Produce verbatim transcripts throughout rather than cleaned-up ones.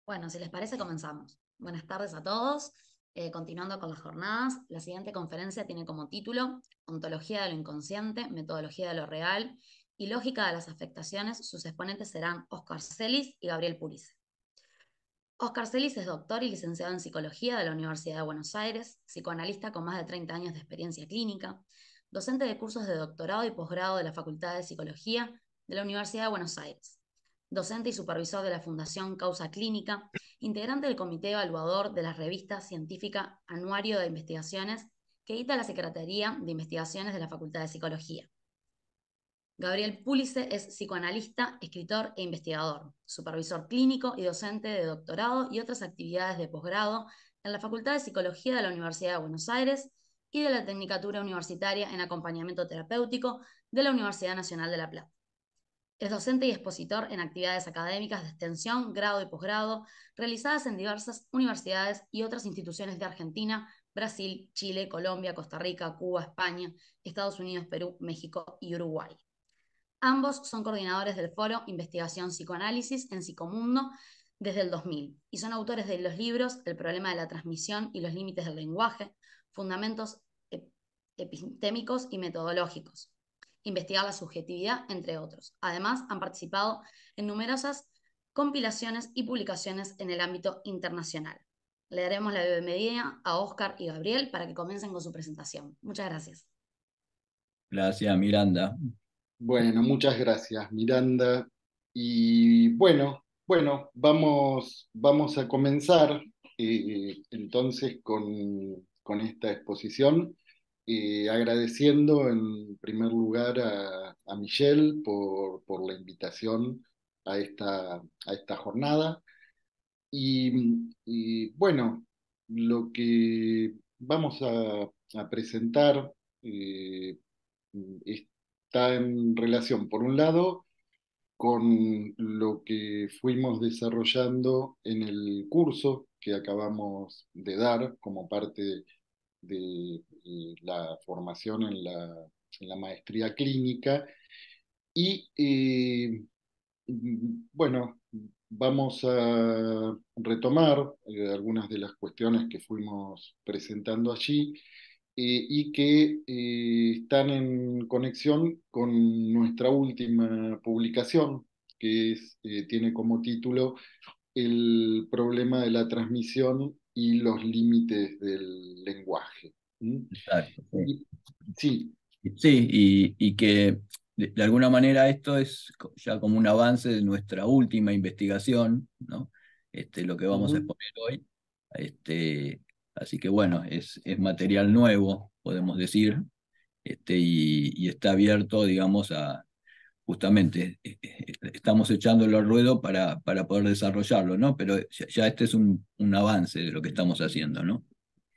Bueno, si les parece, comenzamos. Buenas tardes a todos. Eh, continuando con las jornadas, la siguiente conferencia tiene como título Ontología de lo inconsciente, Metodología de lo real y Lógica de las afectaciones. Sus exponentes serán Óscar Celis y Gabriel Pulice. Óscar Celis es doctor y licenciado en Psicología de la Universidad de Buenos Aires, psicoanalista con más de treinta años de experiencia clínica, docente de cursos de doctorado y posgrado de la Facultad de Psicología de la Universidad de Buenos Aires, docente y supervisor de la Fundación Causa Clínica, integrante del comité evaluador de la revista científica Anuario de Investigaciones que edita la Secretaría de Investigaciones de la Facultad de Psicología. Gabriel Pulice es psicoanalista, escritor e investigador, supervisor clínico y docente de doctorado y otras actividades de posgrado en la Facultad de Psicología de la Universidad de Buenos Aires y de la Tecnicatura Universitaria en Acompañamiento Terapéutico de la Universidad Nacional de La Plata. Es docente y expositor en actividades académicas de extensión, grado y posgrado, realizadas en diversas universidades y otras instituciones de Argentina, Brasil, Chile, Colombia, Costa Rica, Cuba, España, Estados Unidos, Perú, México y Uruguay. Ambos son coordinadores del foro Investigación Psicoanálisis en Psicomundo desde el dos mil y son autores de los libros El problema de la transmisión y los límites del lenguaje, Fundamentos epistémicos y metodológicos, Investigar la subjetividad, entre otros. Además, han participado en numerosas compilaciones y publicaciones en el ámbito internacional. Le daremos la bienvenida a Óscar y Gabriel para que comiencen con su presentación. Muchas gracias. Gracias, Miranda. Bueno, muchas gracias, Miranda. Y bueno, bueno, vamos, vamos a comenzar eh, entonces con, con esta exposición, eh, agradeciendo en primer lugar a, a Michelle por, por la invitación a esta, a esta jornada. Y, y, bueno, lo que vamos a, a presentar eh, está en relación, por un lado, con lo que fuimos desarrollando en el curso que acabamos de dar como parte de eh, la formación en la, en la maestría clínica. Y eh, bueno, vamos a retomar eh, algunas de las cuestiones que fuimos presentando allí eh, y que eh, están en conexión con nuestra última publicación, que es, eh, tiene como título El problema de la transmisión y los límites del lenguaje. ¿Mm? Exacto, sí. Y- sí, Sí, y, y que de, de alguna manera esto es co- ya como un avance de nuestra última investigación, ¿no? Este, lo que vamos a ujú, exponer hoy. Este, así que bueno, es, es material nuevo, podemos decir, este, y, y está abierto, digamos, a justamente, eh, eh, estamos echándolo al ruedo para, para poder desarrollarlo, ¿no? Pero ya, ya este es un, un avance de lo que estamos haciendo, ¿no?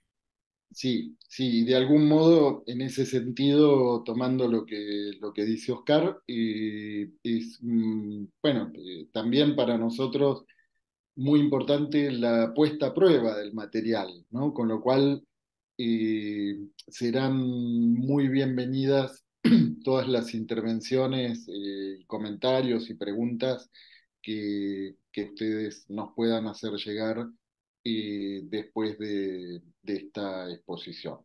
sí, sí, de algún modo, en ese sentido, tomando lo que, lo que dice Oscar, eh, es, mm, bueno, eh, también para nosotros muy importante la puesta a prueba del material, ¿no? Con lo cual eh, serán muy bienvenidas todas las intervenciones, eh, comentarios y preguntas que, que ustedes nos puedan hacer llegar eh, después de, de esta exposición.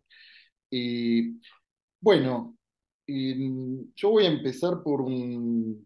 Y bueno, y yo voy a empezar por un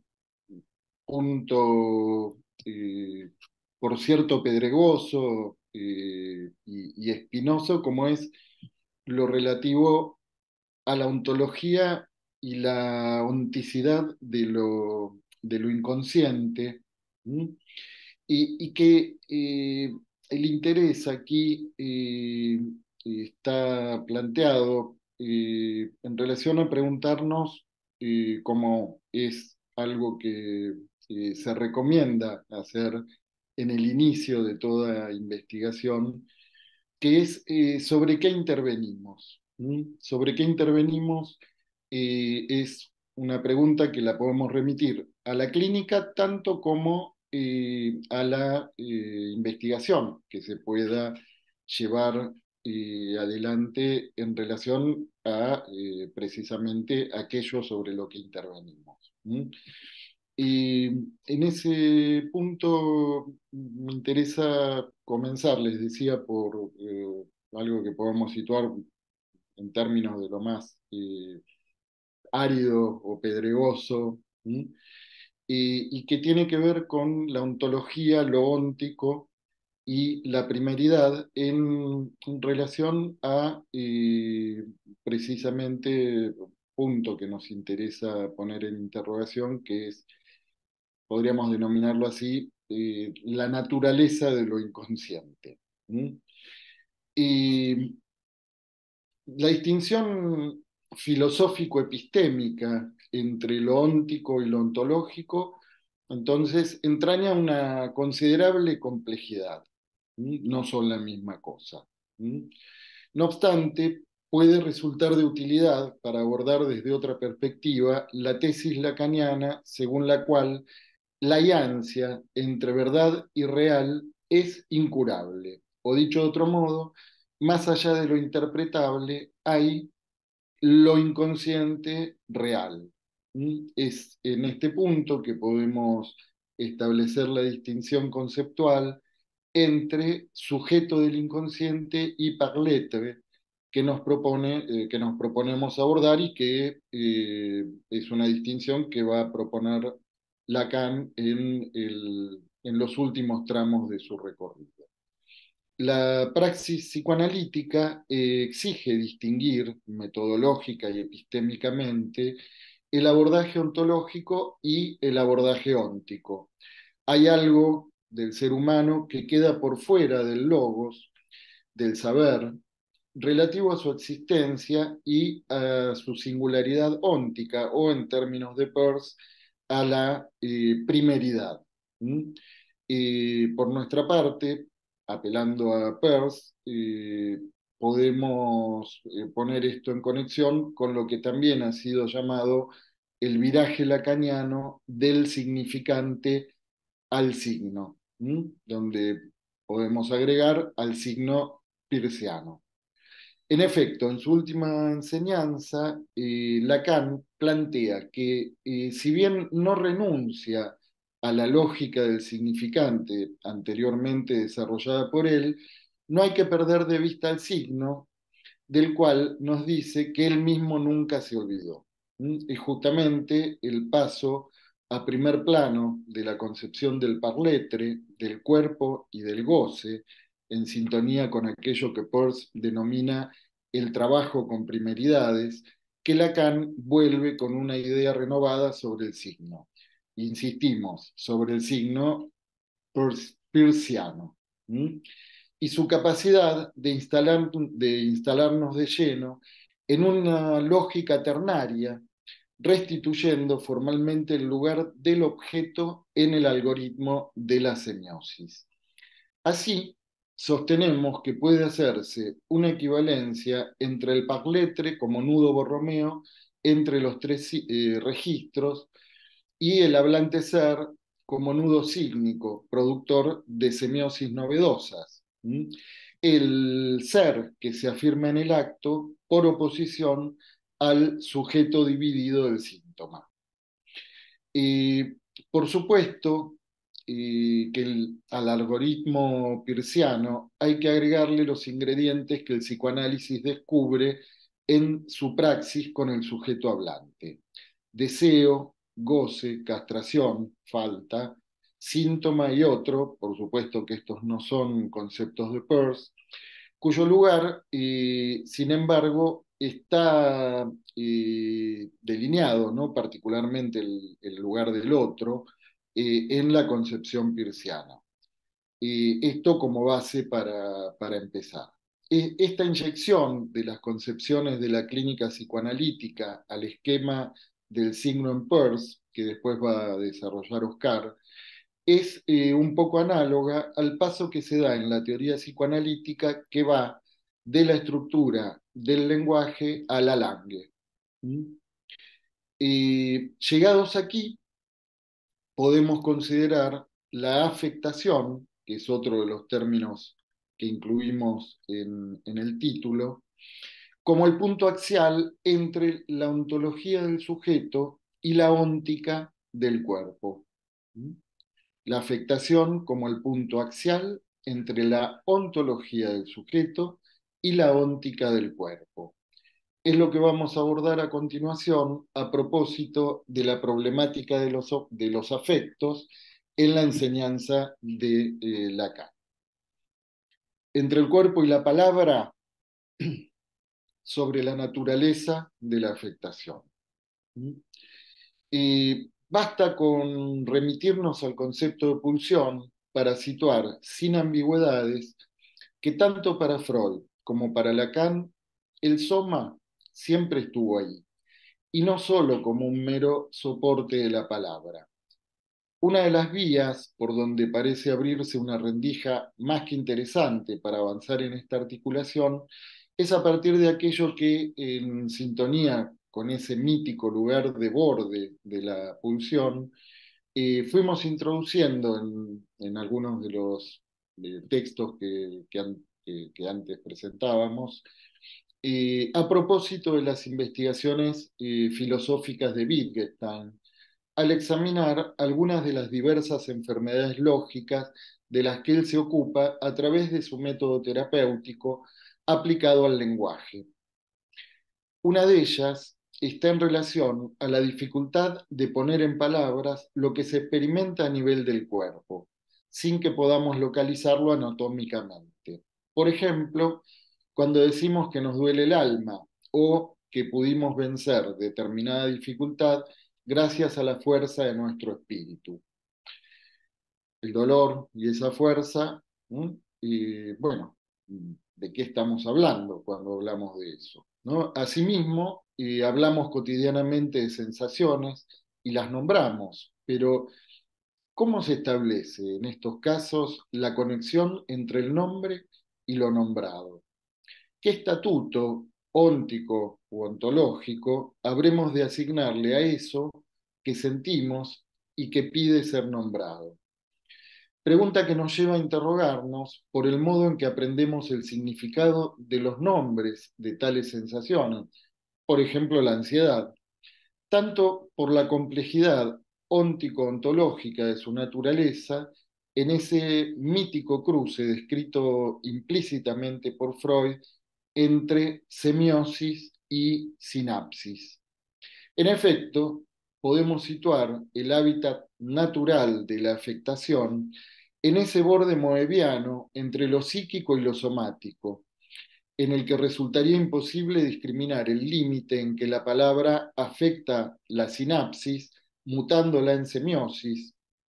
punto, eh, por cierto, pedregoso eh, y, y espinoso, como es lo relativo a la ontología y la onticidad de lo, de lo inconsciente. ¿Mm? Y, y que eh, el interés aquí eh, está planteado eh, en relación a preguntarnos, eh, cómo es algo que eh, se recomienda hacer en el inicio de toda investigación, que es eh, sobre qué intervenimos. ¿Mm? Sobre qué intervenimos eh, es una pregunta que la podemos remitir a la clínica tanto como eh, a la eh, investigación que se pueda llevar eh, adelante en relación a eh, precisamente aquello sobre lo que intervenimos. ¿Mm? Y en ese punto me interesa comenzar, les decía, por eh, algo que podemos situar en términos de lo más eh, árido o pedregoso, ¿sí? Y, y que tiene que ver con la ontología, lo óntico y la primeridad en, en relación a eh, precisamente punto que nos interesa poner en interrogación, que es, podríamos denominarlo así, eh, la naturaleza de lo inconsciente. ¿Mm? Y la distinción filosófico-epistémica entre lo óntico y lo ontológico, entonces, entraña una considerable complejidad. ¿Mm? No son la misma cosa. ¿Mm? No obstante, puede resultar de utilidad para abordar desde otra perspectiva la tesis lacaniana según la cual la iancia entre verdad y real es incurable. O dicho de otro modo, más allá de lo interpretable hay lo inconsciente real. ¿Mm? Es en este punto que podemos establecer la distinción conceptual entre sujeto del inconsciente y parletre que nos, propone, eh, que nos proponemos abordar y que eh, es una distinción que va a proponer Lacan en, el, en los últimos tramos de su recorrido. La praxis psicoanalítica eh, exige distinguir metodológica y epistémicamente el abordaje ontológico y el abordaje óntico. Hay algo del ser humano que queda por fuera del logos, del saber, relativo a su existencia y a su singularidad óntica, o en términos de Peirce, a la eh, primeridad. ¿Mm? Eh, por nuestra parte, apelando a Peirce, eh, podemos eh, poner esto en conexión con lo que también ha sido llamado el viraje lacaniano del significante al signo, ¿m? Donde podemos agregar al signo peirciano. En efecto, en su última enseñanza, eh, Lacan plantea que eh, si bien no renuncia a la lógica del significante anteriormente desarrollada por él, no hay que perder de vista el signo, del cual nos dice que él mismo nunca se olvidó. ¿Mm? Y justamente el paso a primer plano de la concepción del parletre, del cuerpo y del goce, en sintonía con aquello que Peirce denomina el trabajo con primeridades, que Lacan vuelve con una idea renovada sobre el signo. Insistimos, sobre el signo peirciano. ¿Mm? Y su capacidad de, instalar, de instalarnos de lleno en una lógica ternaria, restituyendo formalmente el lugar del objeto en el algoritmo de la semiosis. Así, sostenemos que puede hacerse una equivalencia entre el parletre como nudo borromeo entre los tres eh, registros y el hablante ser como nudo sígnico, productor de semiosis novedosas. ¿Mm? El ser que se afirma en el acto por oposición al sujeto dividido del síntoma. Eh, por supuesto eh, que el, al algoritmo peirciano hay que agregarle los ingredientes que el psicoanálisis descubre en su praxis con el sujeto hablante. Deseo, goce, castración, falta, síntoma y otro, por supuesto que estos no son conceptos de Peirce, cuyo lugar, eh, sin embargo, está eh, delineado, ¿no? Particularmente el, el, lugar del otro, eh, en la concepción peirciana. Eh, esto como base para, para empezar. Esta inyección de las concepciones de la clínica psicoanalítica al esquema del signo en Peirce, que después va a desarrollar Oscar, es eh, un poco análoga al paso que se da en la teoría psicoanalítica que va de la estructura del lenguaje a la langue. ¿Mm? Eh, llegados aquí, podemos considerar la afectación, que es otro de los términos que incluimos en, en el título, como el punto axial entre la ontología del sujeto y la óntica del cuerpo. La afectación como el punto axial entre la ontología del sujeto y la óntica del cuerpo. Es lo que vamos a abordar a continuación a propósito de la problemática de los, de los afectos en la enseñanza de eh, Lacan. Entre el cuerpo y la palabra, sobre la naturaleza de la afectación. Y basta con remitirnos al concepto de pulsión para situar sin ambigüedades que tanto para Freud como para Lacan el soma siempre estuvo ahí, y no solo como un mero soporte de la palabra. Una de las vías por donde parece abrirse una rendija más que interesante para avanzar en esta articulación es a partir de aquello que, en sintonía con ese mítico lugar de borde de la pulsión, eh, fuimos introduciendo en, en algunos de los de textos que, que, an, que, que antes presentábamos, eh, a propósito de las investigaciones eh, filosóficas de Wittgenstein, al examinar algunas de las diversas enfermedades lógicas de las que él se ocupa a través de su método terapéutico aplicado al lenguaje. Una de ellas está en relación a la dificultad de poner en palabras lo que se experimenta a nivel del cuerpo, sin que podamos localizarlo anatómicamente. Por ejemplo, cuando decimos que nos duele el alma o que pudimos vencer determinada dificultad gracias a la fuerza de nuestro espíritu. El dolor y esa fuerza, ¿no? Y bueno, ¿de qué estamos hablando cuando hablamos de eso? ¿No? Asimismo, eh, hablamos cotidianamente de sensaciones y las nombramos, pero ¿cómo se establece en estos casos la conexión entre el nombre y lo nombrado? ¿Qué estatuto óntico u ontológico habremos de asignarle a eso que sentimos y que pide ser nombrado? Pregunta que nos lleva a interrogarnos por el modo en que aprendemos el significado de los nombres de tales sensaciones, por ejemplo la ansiedad, tanto por la complejidad óntico-ontológica de su naturaleza en ese mítico cruce descrito implícitamente por Freud entre semiosis y sinapsis. En efecto, podemos situar el hábitat natural de la afectación en ese borde moebiano entre lo psíquico y lo somático, en el que resultaría imposible discriminar el límite en que la palabra afecta la sinapsis, mutándola en semiosis,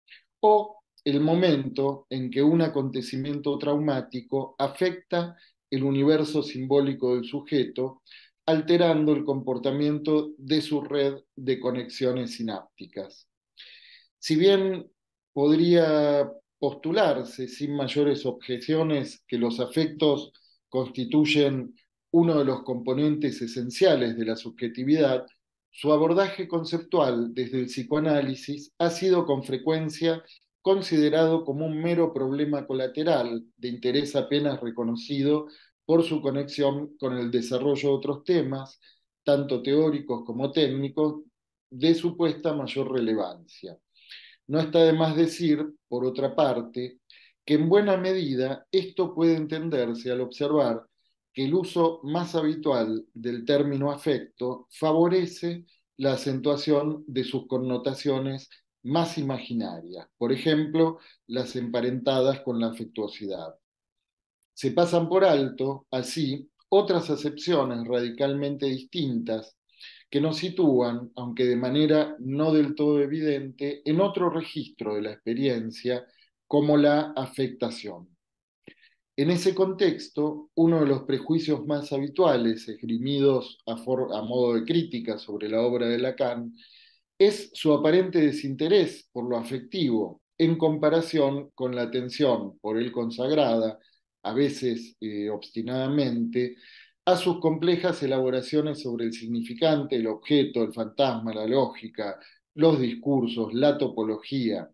o el momento en que un acontecimiento traumático afecta el universo simbólico del sujeto, alterando el comportamiento de su red de conexiones sinápticas. Si bien podría postularse sin mayores objeciones que los afectos constituyen uno de los componentes esenciales de la subjetividad, su abordaje conceptual desde el psicoanálisis ha sido con frecuencia considerado como un mero problema colateral de interés apenas reconocido por su conexión con el desarrollo de otros temas, tanto teóricos como técnicos, de supuesta mayor relevancia. No está de más decir, por otra parte, que en buena medida esto puede entenderse al observar que el uso más habitual del término afecto favorece la acentuación de sus connotaciones más imaginarias, por ejemplo, las emparentadas con la afectuosidad. Se pasan por alto, así, otras acepciones radicalmente distintas que nos sitúan, aunque de manera no del todo evidente, en otro registro de la experiencia, como la afectación. En ese contexto, uno de los prejuicios más habituales esgrimidos a, a modo de crítica sobre la obra de Lacan es su aparente desinterés por lo afectivo en comparación con la atención por él consagrada, a veces eh, obstinadamente, a sus complejas elaboraciones sobre el significante, el objeto, el fantasma, la lógica, los discursos, la topología.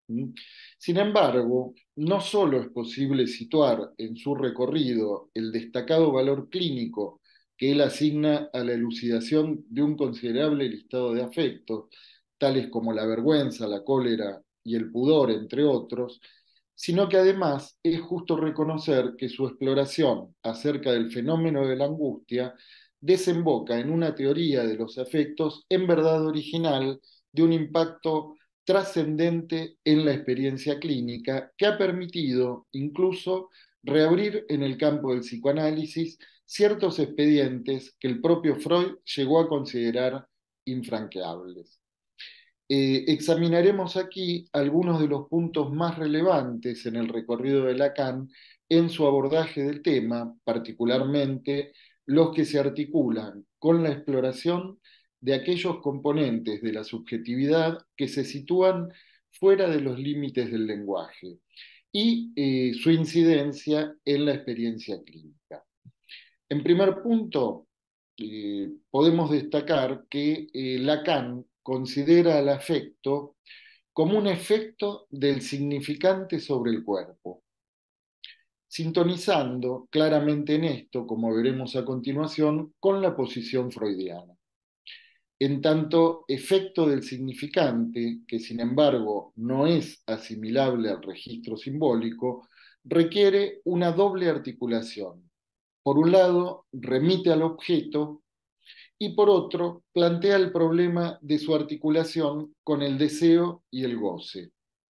Sin embargo, no solo es posible situar en su recorrido el destacado valor clínico que él asigna a la elucidación de un considerable listado de afectos, tales como la vergüenza, la cólera y el pudor, entre otros, sino que además es justo reconocer que su exploración acerca del fenómeno de la angustia desemboca en una teoría de los afectos en verdad original de un impacto trascendente en la experiencia clínica que ha permitido incluso reabrir en el campo del psicoanálisis ciertos expedientes que el propio Freud llegó a considerar infranqueables. Eh, examinaremos aquí algunos de los puntos más relevantes en el recorrido de Lacan en su abordaje del tema, particularmente los que se articulan con la exploración de aquellos componentes de la subjetividad que se sitúan fuera de los límites del lenguaje y eh, su incidencia en la experiencia clínica. En primer punto, eh, podemos destacar que eh, Lacan considera al afecto como un efecto del significante sobre el cuerpo, sintonizando claramente en esto, como veremos a continuación, con la posición freudiana. En tanto, efecto del significante, que sin embargo no es asimilable al registro simbólico, requiere una doble articulación. Por un lado, remite al objeto y por otro, plantea el problema de su articulación con el deseo y el goce.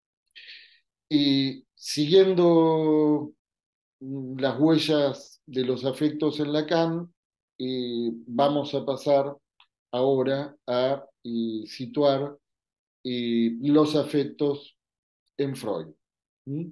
Y siguiendo las huellas de los afectos en Lacan, eh, vamos a pasar ahora a eh, situar eh, los afectos en Freud. ¿Mm?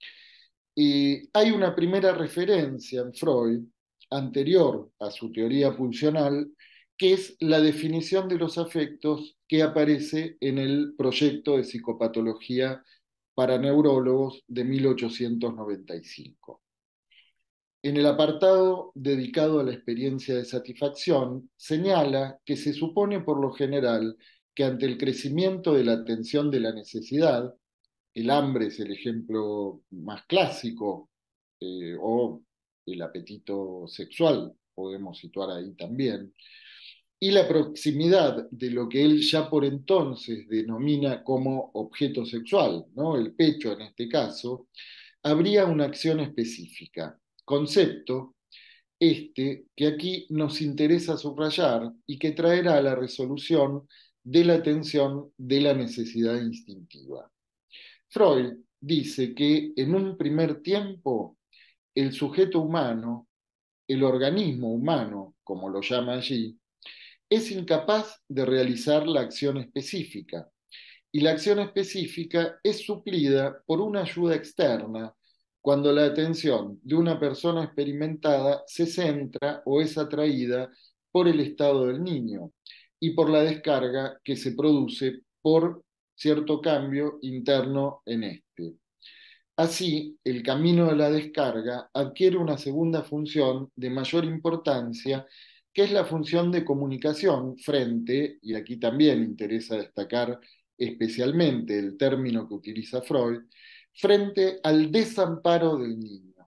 Y hay una primera referencia en Freud, anterior a su teoría pulsional, que es la definición de los afectos que aparece en el proyecto de psicopatología para neurólogos de mil ochocientos noventa y cinco. En el apartado dedicado a la experiencia de satisfacción, señala que se supone por lo general que ante el crecimiento de la tensión de la necesidad, el hambre es el ejemplo más clásico, eh, o el apetito sexual, podemos situar ahí también, y la proximidad de lo que él ya por entonces denomina como objeto sexual, ¿no? El pecho en este caso, habría una acción específica, concepto este que aquí nos interesa subrayar y que traerá la resolución de la tensión de la necesidad instintiva. Freud dice que en un primer tiempo el sujeto humano, el organismo humano, como lo llama allí, es incapaz de realizar la acción específica, y la acción específica es suplida por una ayuda externa cuando la atención de una persona experimentada se centra o es atraída por el estado del niño y por la descarga que se produce por cierto cambio interno en este. Así, el camino de la descarga adquiere una segunda función de mayor importancia, que es la función de comunicación frente, y aquí también interesa destacar especialmente el término que utiliza Freud, frente al desamparo del niño.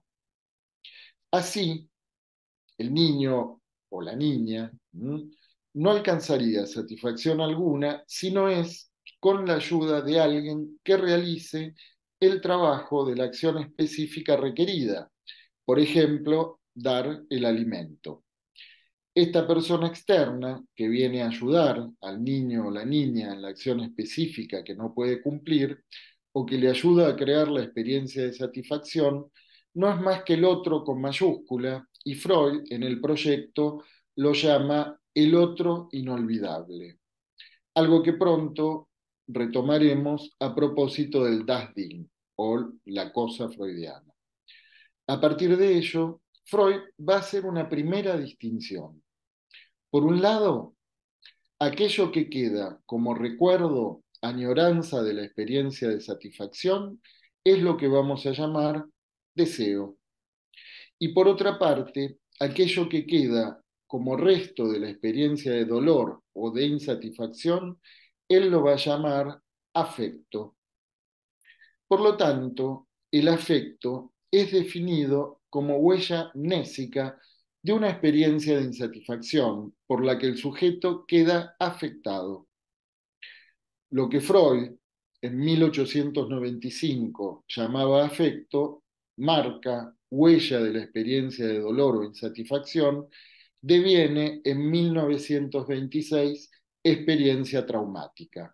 Así, el niño o la niña ¿m? no alcanzaría satisfacción alguna si no es con la ayuda de alguien que realice el trabajo de la acción específica requerida, por ejemplo, dar el alimento. Esta persona externa que viene a ayudar al niño o la niña en la acción específica que no puede cumplir o que le ayuda a crear la experiencia de satisfacción no es más que el otro con mayúscula, y Freud en el proyecto lo llama el otro inolvidable. Algo que pronto retomaremos a propósito del Das Ding, o la cosa freudiana. A partir de ello, Freud va a hacer una primera distinción. Por un lado, aquello que queda como recuerdo, añoranza de la experiencia de satisfacción, es lo que vamos a llamar deseo. Y por otra parte, aquello que queda como resto de la experiencia de dolor o de insatisfacción, él lo va a llamar afecto. Por lo tanto, el afecto es definido como huella mnésica de una experiencia de insatisfacción por la que el sujeto queda afectado. Lo que Freud en mil ochocientos noventa y cinco llamaba afecto, marca, huella de la experiencia de dolor o insatisfacción, deviene en mil novecientos veintiséis experiencia traumática.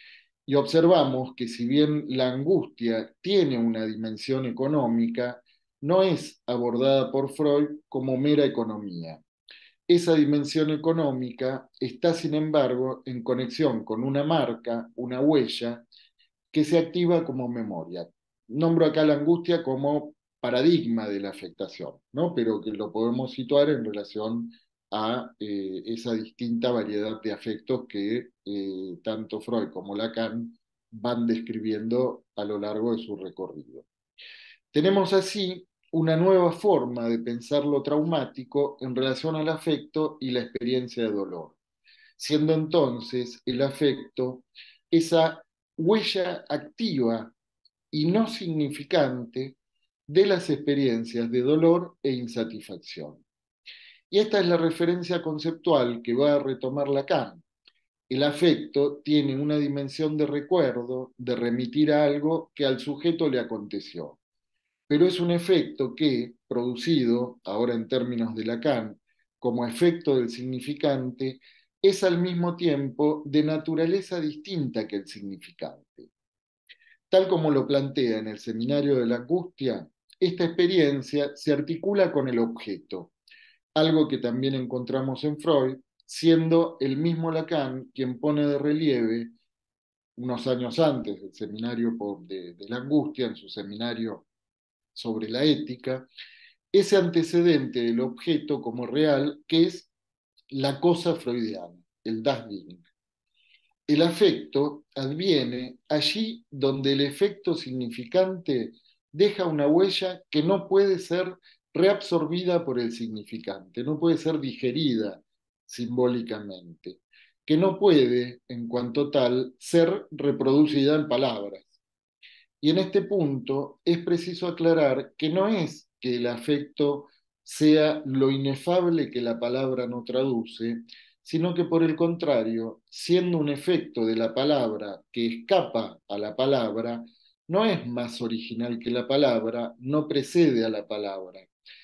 Y observamos que si bien la angustia tiene una dimensión económica, no es abordada por Freud como mera economía. Esa dimensión económica está, sin embargo, en conexión con una marca, una huella, que se activa como memoria. Nombro acá la angustia como paradigma de la afectación, ¿no? Pero que lo podemos situar en relación a eh, esa distinta variedad de afectos que eh, tanto Freud como Lacan van describiendo a lo largo de su recorrido. Tenemos así una nueva forma de pensar lo traumático en relación al afecto y la experiencia de dolor, siendo entonces el afecto esa huella activa y no significante de las experiencias de dolor e insatisfacción. Y esta es la referencia conceptual que va a retomar Lacan. El afecto tiene una dimensión de recuerdo, de remitir a algo que al sujeto le aconteció, pero es un efecto que, producido, ahora en términos de Lacan, como efecto del significante, es al mismo tiempo de naturaleza distinta que el significante. Tal como lo plantea en el Seminario de la Angustia, esta experiencia se articula con el objeto, algo que también encontramos en Freud, siendo el mismo Lacan quien pone de relieve, unos años antes del Seminario de, de la Angustia, en su seminario sobre la ética, ese antecedente del objeto como real, que es la cosa freudiana, el Das Ding. El afecto adviene allí donde el efecto significante deja una huella que no puede ser reabsorbida por el significante, no puede ser digerida simbólicamente, que no puede, en cuanto tal, ser reproducida en palabras. Y en este punto es preciso aclarar que no es que el afecto sea lo inefable que la palabra no traduce, sino que por el contrario, siendo un efecto de la palabra que escapa a la palabra, no es más original que la palabra, no precede a la palabra,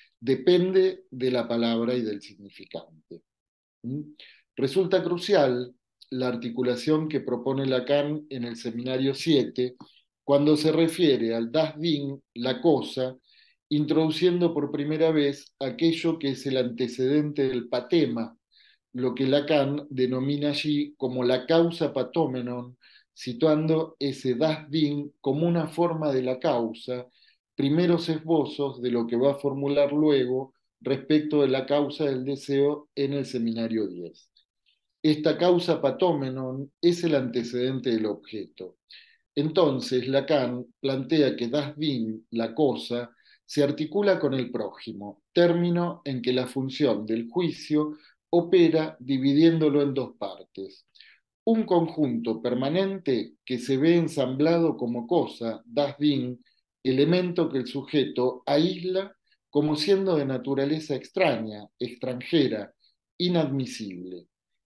depende de la palabra y del significante. ¿Mm? Resulta crucial la articulación que propone Lacan en el Seminario siete, cuando se refiere al Das Ding, la cosa, introduciendo por primera vez aquello que es el antecedente del patema, lo que Lacan denomina allí como la causa patómenon, situando ese Das Ding como una forma de la causa, primeros esbozos de lo que va a formular luego respecto de la causa del deseo en el Seminario diez. Esta causa patómenon es el antecedente del objeto. Entonces, Lacan plantea que Das Ding, la cosa, se articula con el prójimo, término en que la función del juicio opera dividiéndolo en dos partes. Un conjunto permanente que se ve ensamblado como cosa, Das Ding, elemento que el sujeto aísla como siendo de naturaleza extraña, extranjera, inadmisible.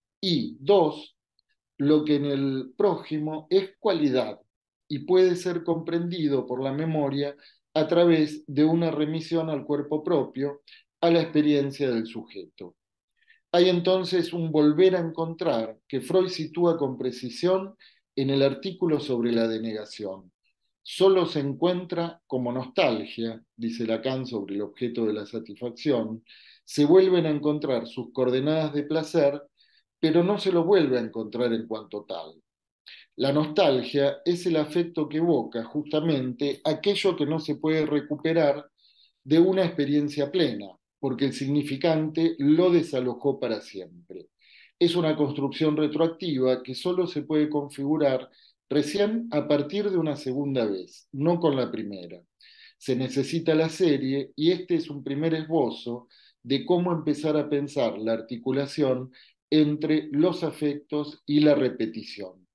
Y dos, lo que en el prójimo es cualidad y puede ser comprendido por la memoria a través de una remisión al cuerpo propio, a la experiencia del sujeto. Hay entonces un volver a encontrar que Freud sitúa con precisión en el artículo sobre la denegación. Solo se encuentra como nostalgia, dice Lacan sobre el objeto de la satisfacción, se vuelven a encontrar sus coordenadas de placer, pero no se lo vuelve a encontrar en cuanto tal. La nostalgia es el afecto que evoca justamente aquello que no se puede recuperar de una experiencia plena, porque el significante lo desalojó para siempre. Es una construcción retroactiva que solo se puede configurar recién a partir de una segunda vez, no con la primera. Se necesita la serie y este es un primer esbozo de cómo empezar a pensar la articulación entre los afectos y la repetición.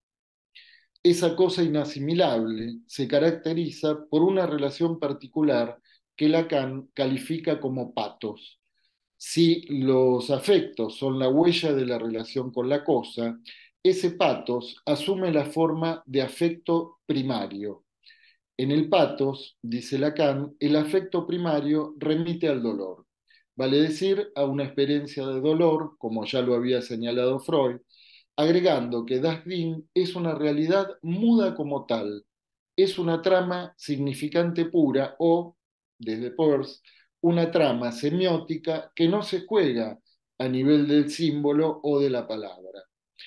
Esa cosa inasimilable se caracteriza por una relación particular que Lacan califica como patos. Si los afectos son la huella de la relación con la cosa, ese patos asume la forma de afecto primario. En el patos, dice Lacan, el afecto primario remite al dolor, vale decir, a una experiencia de dolor, como ya lo había señalado Freud, agregando que Das Ding es una realidad muda como tal, es una trama significante pura o, desde Peirce, una trama semiótica que no se juega a nivel del símbolo o de la palabra.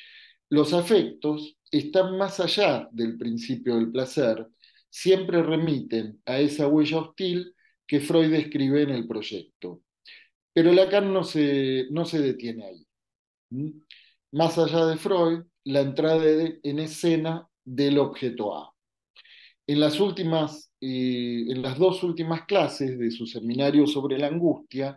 Los afectos están más allá del principio del placer, siempre remiten a esa huella hostil que Freud describe en el proyecto. Pero Lacan no se, no se detiene ahí. ¿Mm? Más allá de Freud, la entrada en escena del objeto A. En las, últimas, eh, en las dos últimas clases de su seminario sobre la angustia,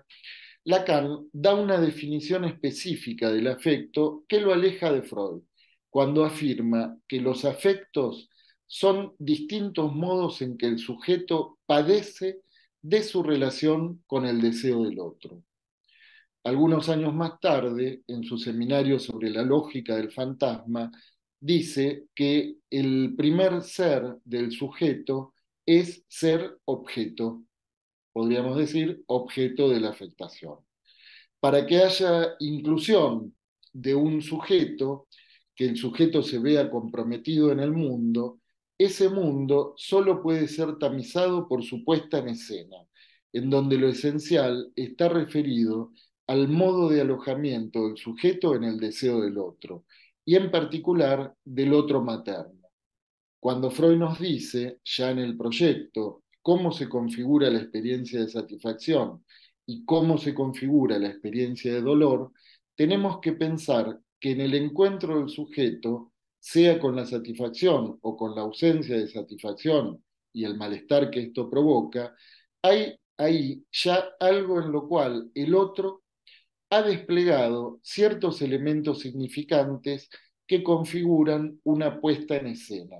Lacan da una definición específica del afecto que lo aleja de Freud, cuando afirma que los afectos son distintos modos en que el sujeto padece de su relación con el deseo del otro. Algunos años más tarde, en su seminario sobre la lógica del fantasma, dice que el primer ser del sujeto es ser objeto, podríamos decir objeto de la afectación. Para que haya inclusión de un sujeto, que el sujeto se vea comprometido en el mundo, ese mundo solo puede ser tamizado por su puesta en escena, en donde lo esencial está referido al modo de alojamiento del sujeto en el deseo del otro, y en particular del otro materno. Cuando Freud nos dice, ya en el proyecto, cómo se configura la experiencia de satisfacción y cómo se configura la experiencia de dolor, tenemos que pensar que en el encuentro del sujeto, sea con la satisfacción o con la ausencia de satisfacción y el malestar que esto provoca, hay ahí ya algo en lo cual el otro ha desplegado ciertos elementos significantes que configuran una puesta en escena.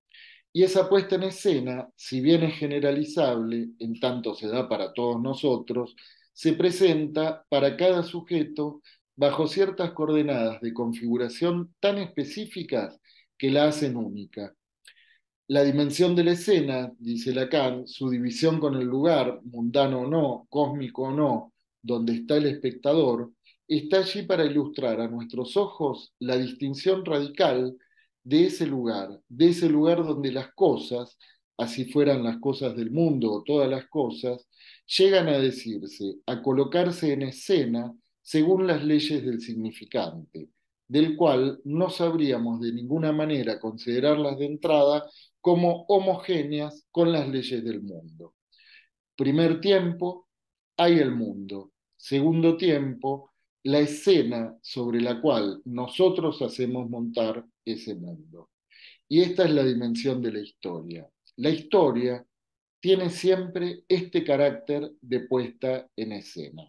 Y esa puesta en escena, si bien es generalizable, en tanto se da para todos nosotros, se presenta para cada sujeto bajo ciertas coordenadas de configuración tan específicas que la hacen única. La dimensión de la escena, dice Lacan, su división con el lugar, mundano o no, cósmico o no, donde está el espectador, está allí para ilustrar a nuestros ojos la distinción radical de ese lugar, de ese lugar donde las cosas, así fueran las cosas del mundo o todas las cosas, llegan a decirse, a colocarse en escena según las leyes del significante, del cual no sabríamos de ninguna manera considerarlas de entrada como homogéneas con las leyes del mundo. Primer tiempo, hay el mundo. Segundo tiempo, la escena sobre la cual nosotros hacemos montar ese mundo. Y esta es la dimensión de la historia. La historia tiene siempre este carácter de puesta en escena.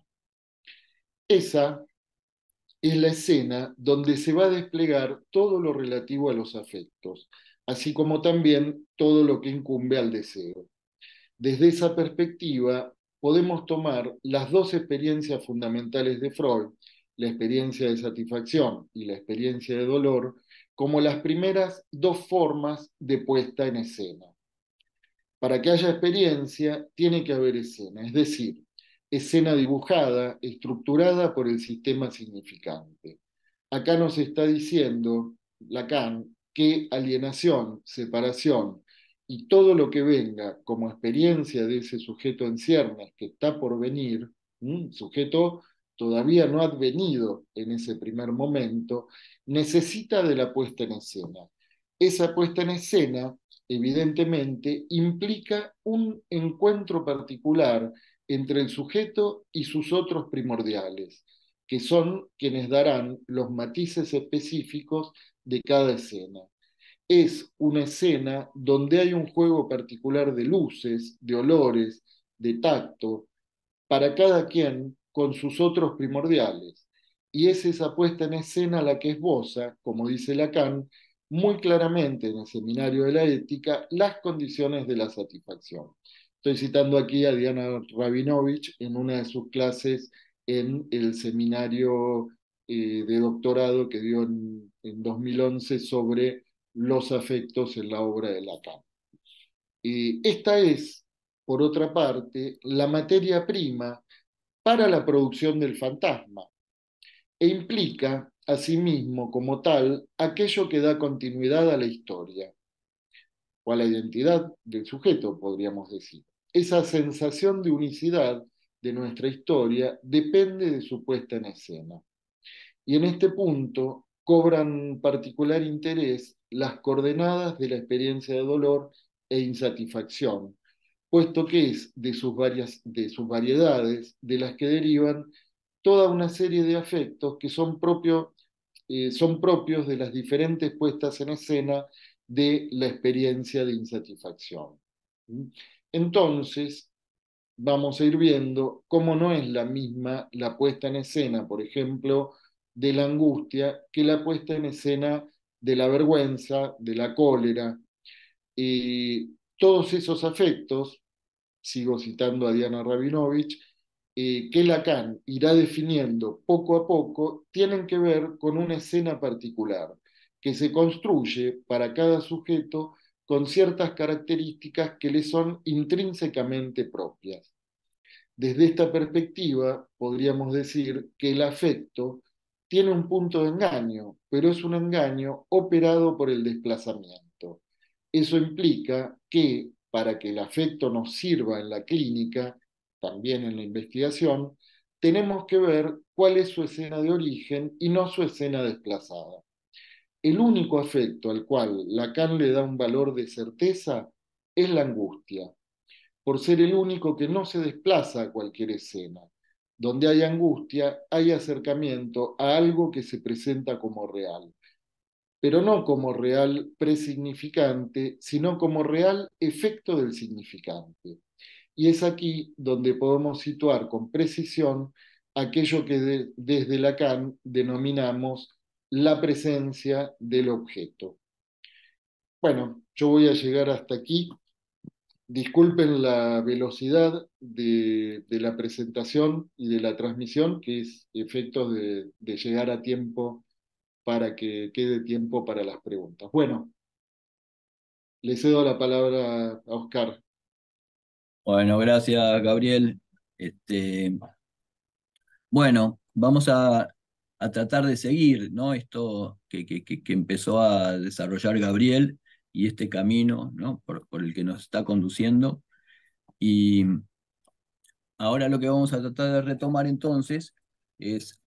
Esa es la escena donde se va a desplegar todo lo relativo a los afectos, así como también todo lo que incumbe al deseo. Desde esa perspectiva, podemos tomar las dos experiencias fundamentales de Freud, la experiencia de satisfacción y la experiencia de dolor, como las primeras dos formas de puesta en escena. Para que haya experiencia, tiene que haber escena, es decir, escena dibujada, estructurada por el sistema significante. Acá nos está diciendo Lacan que alienación, separación y todo lo que venga como experiencia de ese sujeto en ciernes que está por venir, un sujeto todavía no advenido en ese primer momento, necesita de la puesta en escena. Esa puesta en escena, evidentemente, implica un encuentro particular entre el sujeto y sus otros primordiales, que son quienes darán los matices específicos de cada escena. Es una escena donde hay un juego particular de luces, de olores, de tacto, para cada quien con sus otros primordiales. Y es esa puesta en escena la que esboza, como dice Lacan, muy claramente en el Seminario de la Ética, las condiciones de la satisfacción. Estoy citando aquí a Diana Rabinovich en una de sus clases en el Seminario eh, de doctorado que dio en, en dos mil once sobre los afectos en la obra de Lacan. Eh, esta es, por otra parte, la materia prima para la producción del fantasma e implica, asimismo, como tal, aquello que da continuidad a la historia o a la identidad del sujeto, podríamos decir. Esa sensación de unicidad de nuestra historia depende de su puesta en escena. Y en este punto cobran particular interés las coordenadas de la experiencia de dolor e insatisfacción, puesto que es de sus, varias, de sus variedades de las que derivan toda una serie de afectos que son, propio, eh, son propios de las diferentes puestas en escena de la experiencia de insatisfacción. Entonces, vamos a ir viendo cómo no es la misma la puesta en escena, por ejemplo, de la angustia, que la puesta en escena de la vergüenza, de la cólera. Y todos esos afectos, sigo citando a Diana Rabinovich, eh, que Lacan irá definiendo poco a poco, tienen que ver con una escena particular, que se construye para cada sujeto con ciertas características que le son intrínsecamente propias. Desde esta perspectiva, podríamos decir que el afecto tiene un punto de engaño, pero es un engaño operado por el desplazamiento. Eso implica que para que el afecto nos sirva en la clínica, también en la investigación, tenemos que ver cuál es su escena de origen y no su escena desplazada. El único afecto al cual Lacan le da un valor de certeza es la angustia, por ser el único que no se desplaza a cualquier escena. Donde hay angustia, hay acercamiento a algo que se presenta como real, pero no como real presignificante, sino como real efecto del significante. Y es aquí donde podemos situar con precisión aquello que de, desde Lacan denominamos la presencia del objeto. Bueno, yo voy a llegar hasta aquí. Disculpen la velocidad de, de la presentación y de la transmisión, que es efecto de, de llegar a tiempo para que quede tiempo para las preguntas. Bueno, le cedo la palabra a Oscar. Bueno, gracias, Gabriel. Este, bueno, vamos a, a tratar de seguir, ¿no? Esto que, que, que, que empezó a desarrollar Gabriel y este camino, ¿no? Por, por el que nos está conduciendo. Y ahora lo que vamos a tratar de retomar entonces es,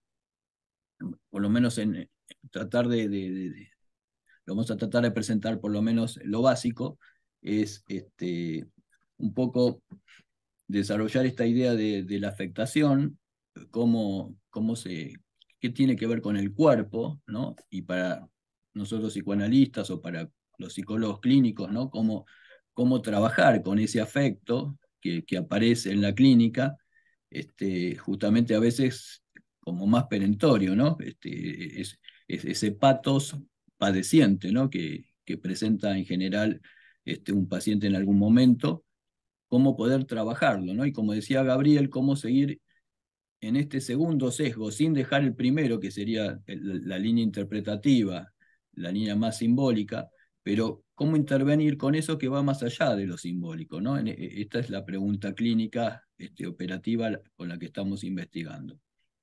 por lo menos en eh, tratar de, de, de, de lo vamos a tratar de presentar por lo menos lo básico, es este, un poco desarrollar esta idea de, de la afectación, cómo, cómo se, qué tiene que ver con el cuerpo, ¿no? Y para nosotros psicoanalistas o para los psicólogos clínicos, ¿no? Cómo, cómo trabajar con ese afecto que, que aparece en la clínica, este, justamente a veces como más perentorio, ¿no? Este, es, es ese patos padeciente, ¿no? Que, que presenta en general este, un paciente en algún momento, cómo poder trabajarlo, ¿no? Y como decía Gabriel, cómo seguir en este segundo sesgo, sin dejar el primero, que sería el, la línea interpretativa, la línea más simbólica, pero cómo intervenir con eso que va más allá de lo simbólico, ¿no? Esta es la pregunta clínica este, operativa con la que estamos investigando.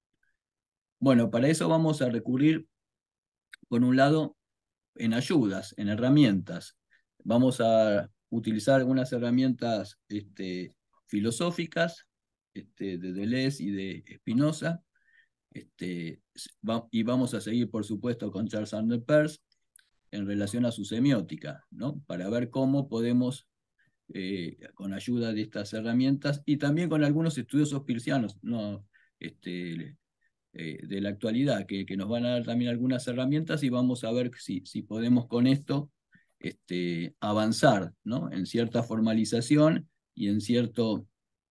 Bueno, para eso vamos a recurrir, por un lado, en ayudas, en herramientas. Vamos a utilizar algunas herramientas este, filosóficas este, de Deleuze y de Spinoza, este, va, y vamos a seguir, por supuesto, con Charles Sanders Peirce en relación a su semiótica, ¿no? Para ver cómo podemos, eh, con ayuda de estas herramientas, y también con algunos estudiosos peircianos, ¿no? este, eh, de la actualidad, que, que nos van a dar también algunas herramientas y vamos a ver si, si podemos con esto este, avanzar, ¿no? En cierta formalización y en, cierto,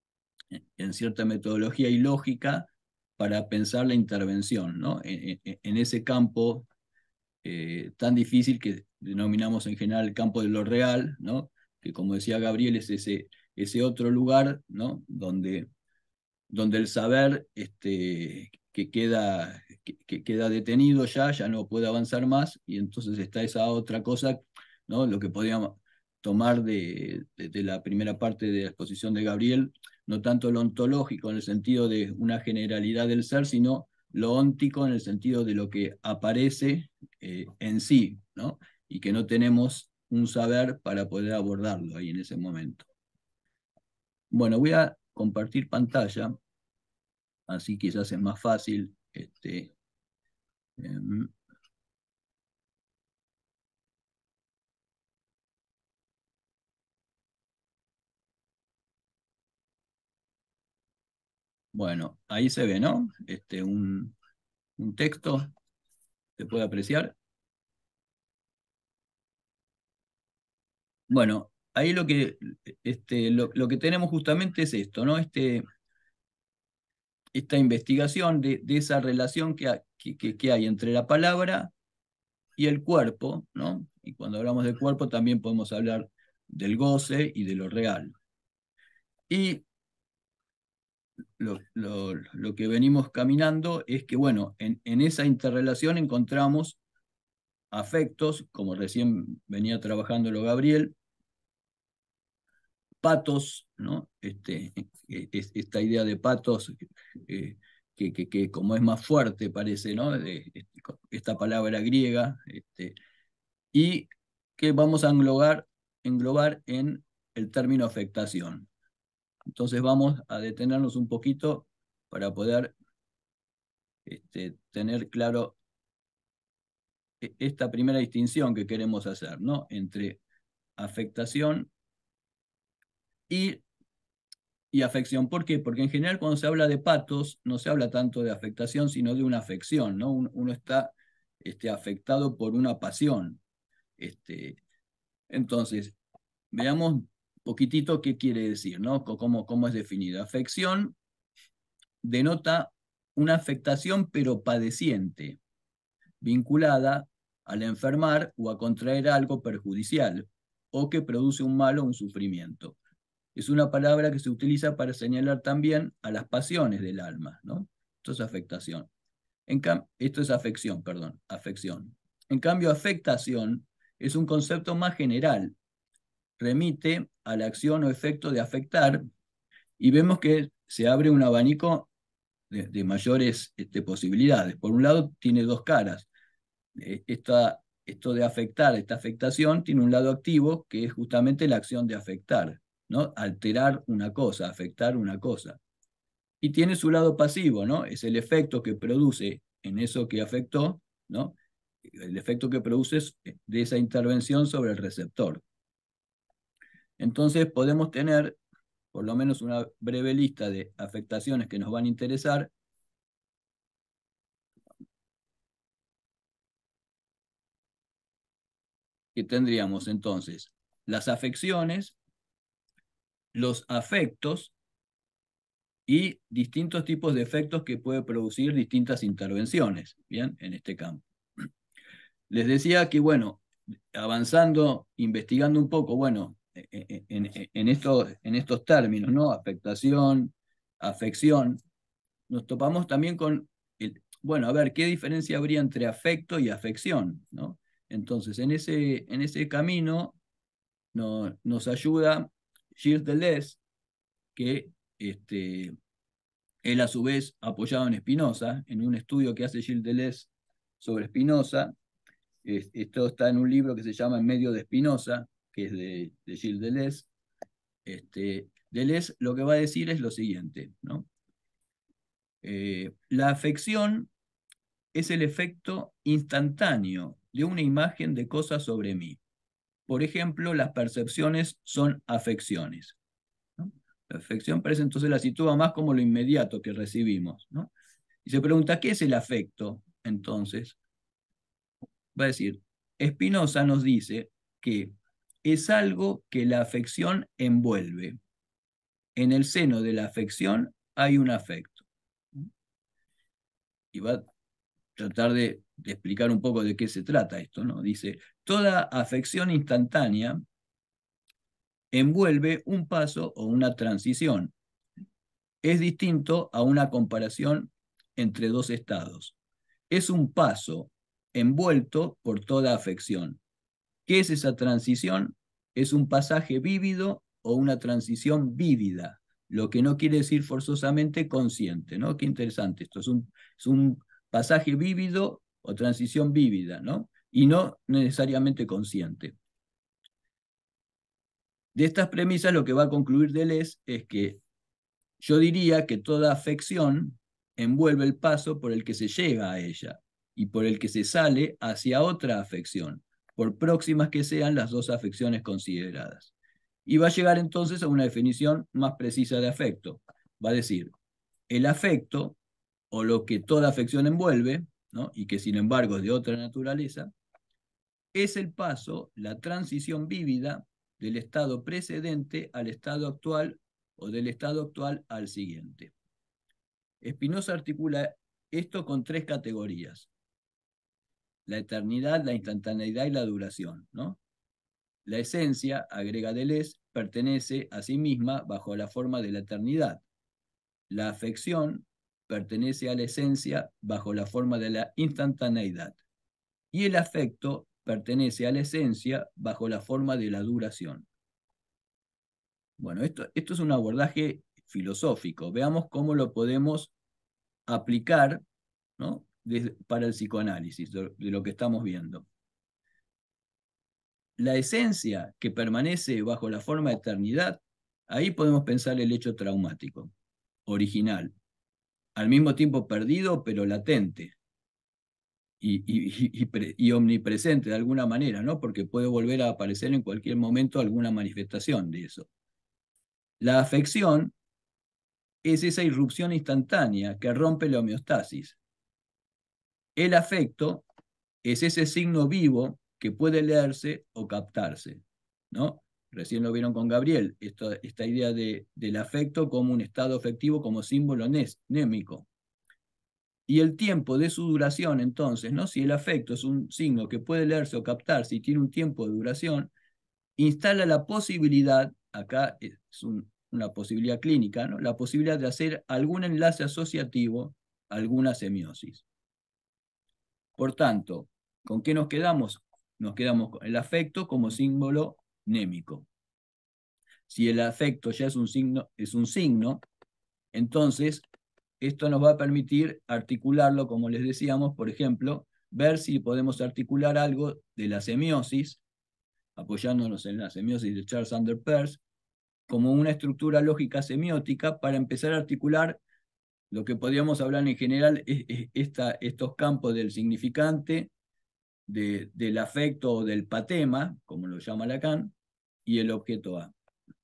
en cierta metodología y lógica para pensar la intervención, ¿no? En, en, en ese campo eh, tan difícil que denominamos en general el campo de lo real, ¿no? Que como decía Gabriel es ese, ese otro lugar, ¿no? Donde, donde el saber este, que queda que, que queda detenido ya, ya no puede avanzar más, y entonces está esa otra cosa, ¿no? Lo que podríamos tomar de, de, de la primera parte de la exposición de Gabriel, no tanto lo ontológico en el sentido de una generalidad del ser, sino lo óntico en el sentido de lo que aparece eh, en sí, ¿no? Y que no tenemos un saber para poder abordarlo ahí en ese momento. Bueno, voy a compartir pantalla, así quizás es más fácil. Este, eh, bueno, ahí se ve, ¿no? Este, un, un texto, ¿se puede apreciar? Bueno, ahí lo que, este, lo, lo que tenemos justamente es esto, ¿no? Este, esta investigación de, de esa relación que, ha- que, que- que hay entre la palabra y el cuerpo, ¿no? Y cuando hablamos del cuerpo también podemos hablar del goce y de lo real. Y lo, lo- lo que venimos caminando es que, bueno, en, en esa interrelación encontramos afectos, como recién venía trabajándolo Gabriel, patos, ¿no? Este, es- esta idea de patos, eh, que, que, que como es más fuerte parece, ¿no? De, este, esta palabra griega, este, y que vamos a englobar, englobar en el término afectación. Entonces vamos a detenernos un poquito para poder este, tener claro esta primera distinción que queremos hacer, ¿no? Entre afectación y, y afección. ¿Por qué? Porque en general cuando se habla de patos no se habla tanto de afectación, sino de una afección, ¿no? Uno, uno está este, afectado por una pasión. Este, entonces, veamos un poquitito qué quiere decir, ¿no? Cómo, cómo es definida. Afección denota una afectación pero padeciente, vinculada al enfermar o a contraer algo perjudicial, o que produce un mal o un sufrimiento. Es una palabra que se utiliza para señalar también a las pasiones del alma, ¿no? Esto es afectación. En esto es afección, perdón, afección. En cambio, afectación es un concepto más general, remite a la acción o efecto de afectar, y vemos que se abre un abanico de, de mayores este, posibilidades. Por un lado, tiene dos caras. Eh, esta, esto de afectar, esta afectación, tiene un lado activo, que es justamente la acción de afectar, ¿no? Alterar una cosa, afectar una cosa. Y tiene su lado pasivo, ¿no? Es el efecto que produce en eso que afectó, ¿no? El efecto que produce de esa intervención sobre el receptor. Entonces podemos tener por lo menos una breve lista de afectaciones que nos van a interesar. Que tendríamos entonces las afecciones, los afectos y distintos tipos de efectos que puede producir distintas intervenciones, ¿bien? En este campo. Les decía que, bueno, avanzando, investigando un poco, bueno, en, en, en, estos, en estos términos, ¿no? Afectación, afección, nos topamos también con, el, bueno, a ver, ¿qué diferencia habría entre afecto y afección, ¿no? Entonces, en ese, en ese camino no, nos ayuda Gilles Deleuze, que este, él a su vez apoyado en Spinoza, en un estudio que hace Gilles Deleuze sobre Spinoza. Esto está en un libro que se llama En medio de Spinoza, que es de, de Gilles Deleuze. Este, Deleuze lo que va a decir es lo siguiente, ¿no? Eh, la afección es el efecto instantáneo de una imagen de cosas sobre mí. Por ejemplo, las percepciones son afecciones, ¿no? La afección parece entonces la sitúa más como lo inmediato que recibimos, ¿no? Y se pregunta, ¿qué es el afecto? Entonces, va a decir, Spinoza nos dice que es algo que la afección envuelve. En el seno de la afección hay un afecto. Y va a tratar de, de explicar un poco de qué se trata esto, ¿no? Dice, toda afección instantánea envuelve un paso o una transición. Es distinto a una comparación entre dos estados. es un paso envuelto por toda afección. ¿Qué es esa transición? Es un pasaje vívido o una transición vívida, lo que no quiere decir forzosamente consciente, ¿no? Qué interesante esto, es un, es un pasaje vívido o transición vívida, ¿no? Y no necesariamente consciente. De estas premisas lo que va a concluir Deleuze es que yo diría que toda afección envuelve el paso por el que se llega a ella y por el que se sale hacia otra afección, por próximas que sean las dos afecciones consideradas. Y va a llegar entonces a una definición más precisa de afecto. Va a decir, el afecto, o lo que toda afección envuelve, ¿no? Y que sin embargo es de otra naturaleza, es el paso, la transición vívida del estado precedente al estado actual o del estado actual al siguiente. Spinoza articula esto con tres categorías: la eternidad, la instantaneidad y la duración, ¿no? La esencia, agrega Deleuze, pertenece a sí misma bajo la forma de la eternidad. La afección pertenece a la esencia bajo la forma de la instantaneidad. Y el afecto pertenece a la esencia bajo la forma de la duración. Bueno, esto, esto es un abordaje filosófico. Veamos cómo lo podemos aplicar, ¿no? de, para el psicoanálisis, de, de lo que estamos viendo. La esencia que permanece bajo la forma de eternidad, ahí podemos pensar el hecho traumático, original, al mismo tiempo perdido pero latente y, y, y, y omnipresente de alguna manera, ¿no? Porque puede volver a aparecer en cualquier momento alguna manifestación de eso. La afección es esa irrupción instantánea que rompe la homeostasis. El afecto es ese signo vivo que puede leerse o captarse, ¿no? Recién lo vieron con Gabriel, esto, esta idea de, del afecto como un estado afectivo, como símbolo némico. Y el tiempo de su duración, entonces, ¿no? Si el afecto es un signo que puede leerse o captarse y tiene un tiempo de duración, instala la posibilidad, acá es un, una posibilidad clínica, ¿no? La posibilidad de hacer algún enlace asociativo, alguna semiosis. Por tanto, ¿con qué nos quedamos? Nos quedamos con el afecto como símbolo némico. Si el afecto ya es un signo, es un signo, entonces esto nos va a permitir articularlo, como les decíamos, por ejemplo, ver si podemos articular algo de la semiosis, apoyándonos en la semiosis de Charles Sanders Peirce, como una estructura lógica semiótica para empezar a articular lo que podríamos hablar en general, es, es esta, estos campos del significante, de, del afecto o del patema, como lo llama Lacan, y el objeto A.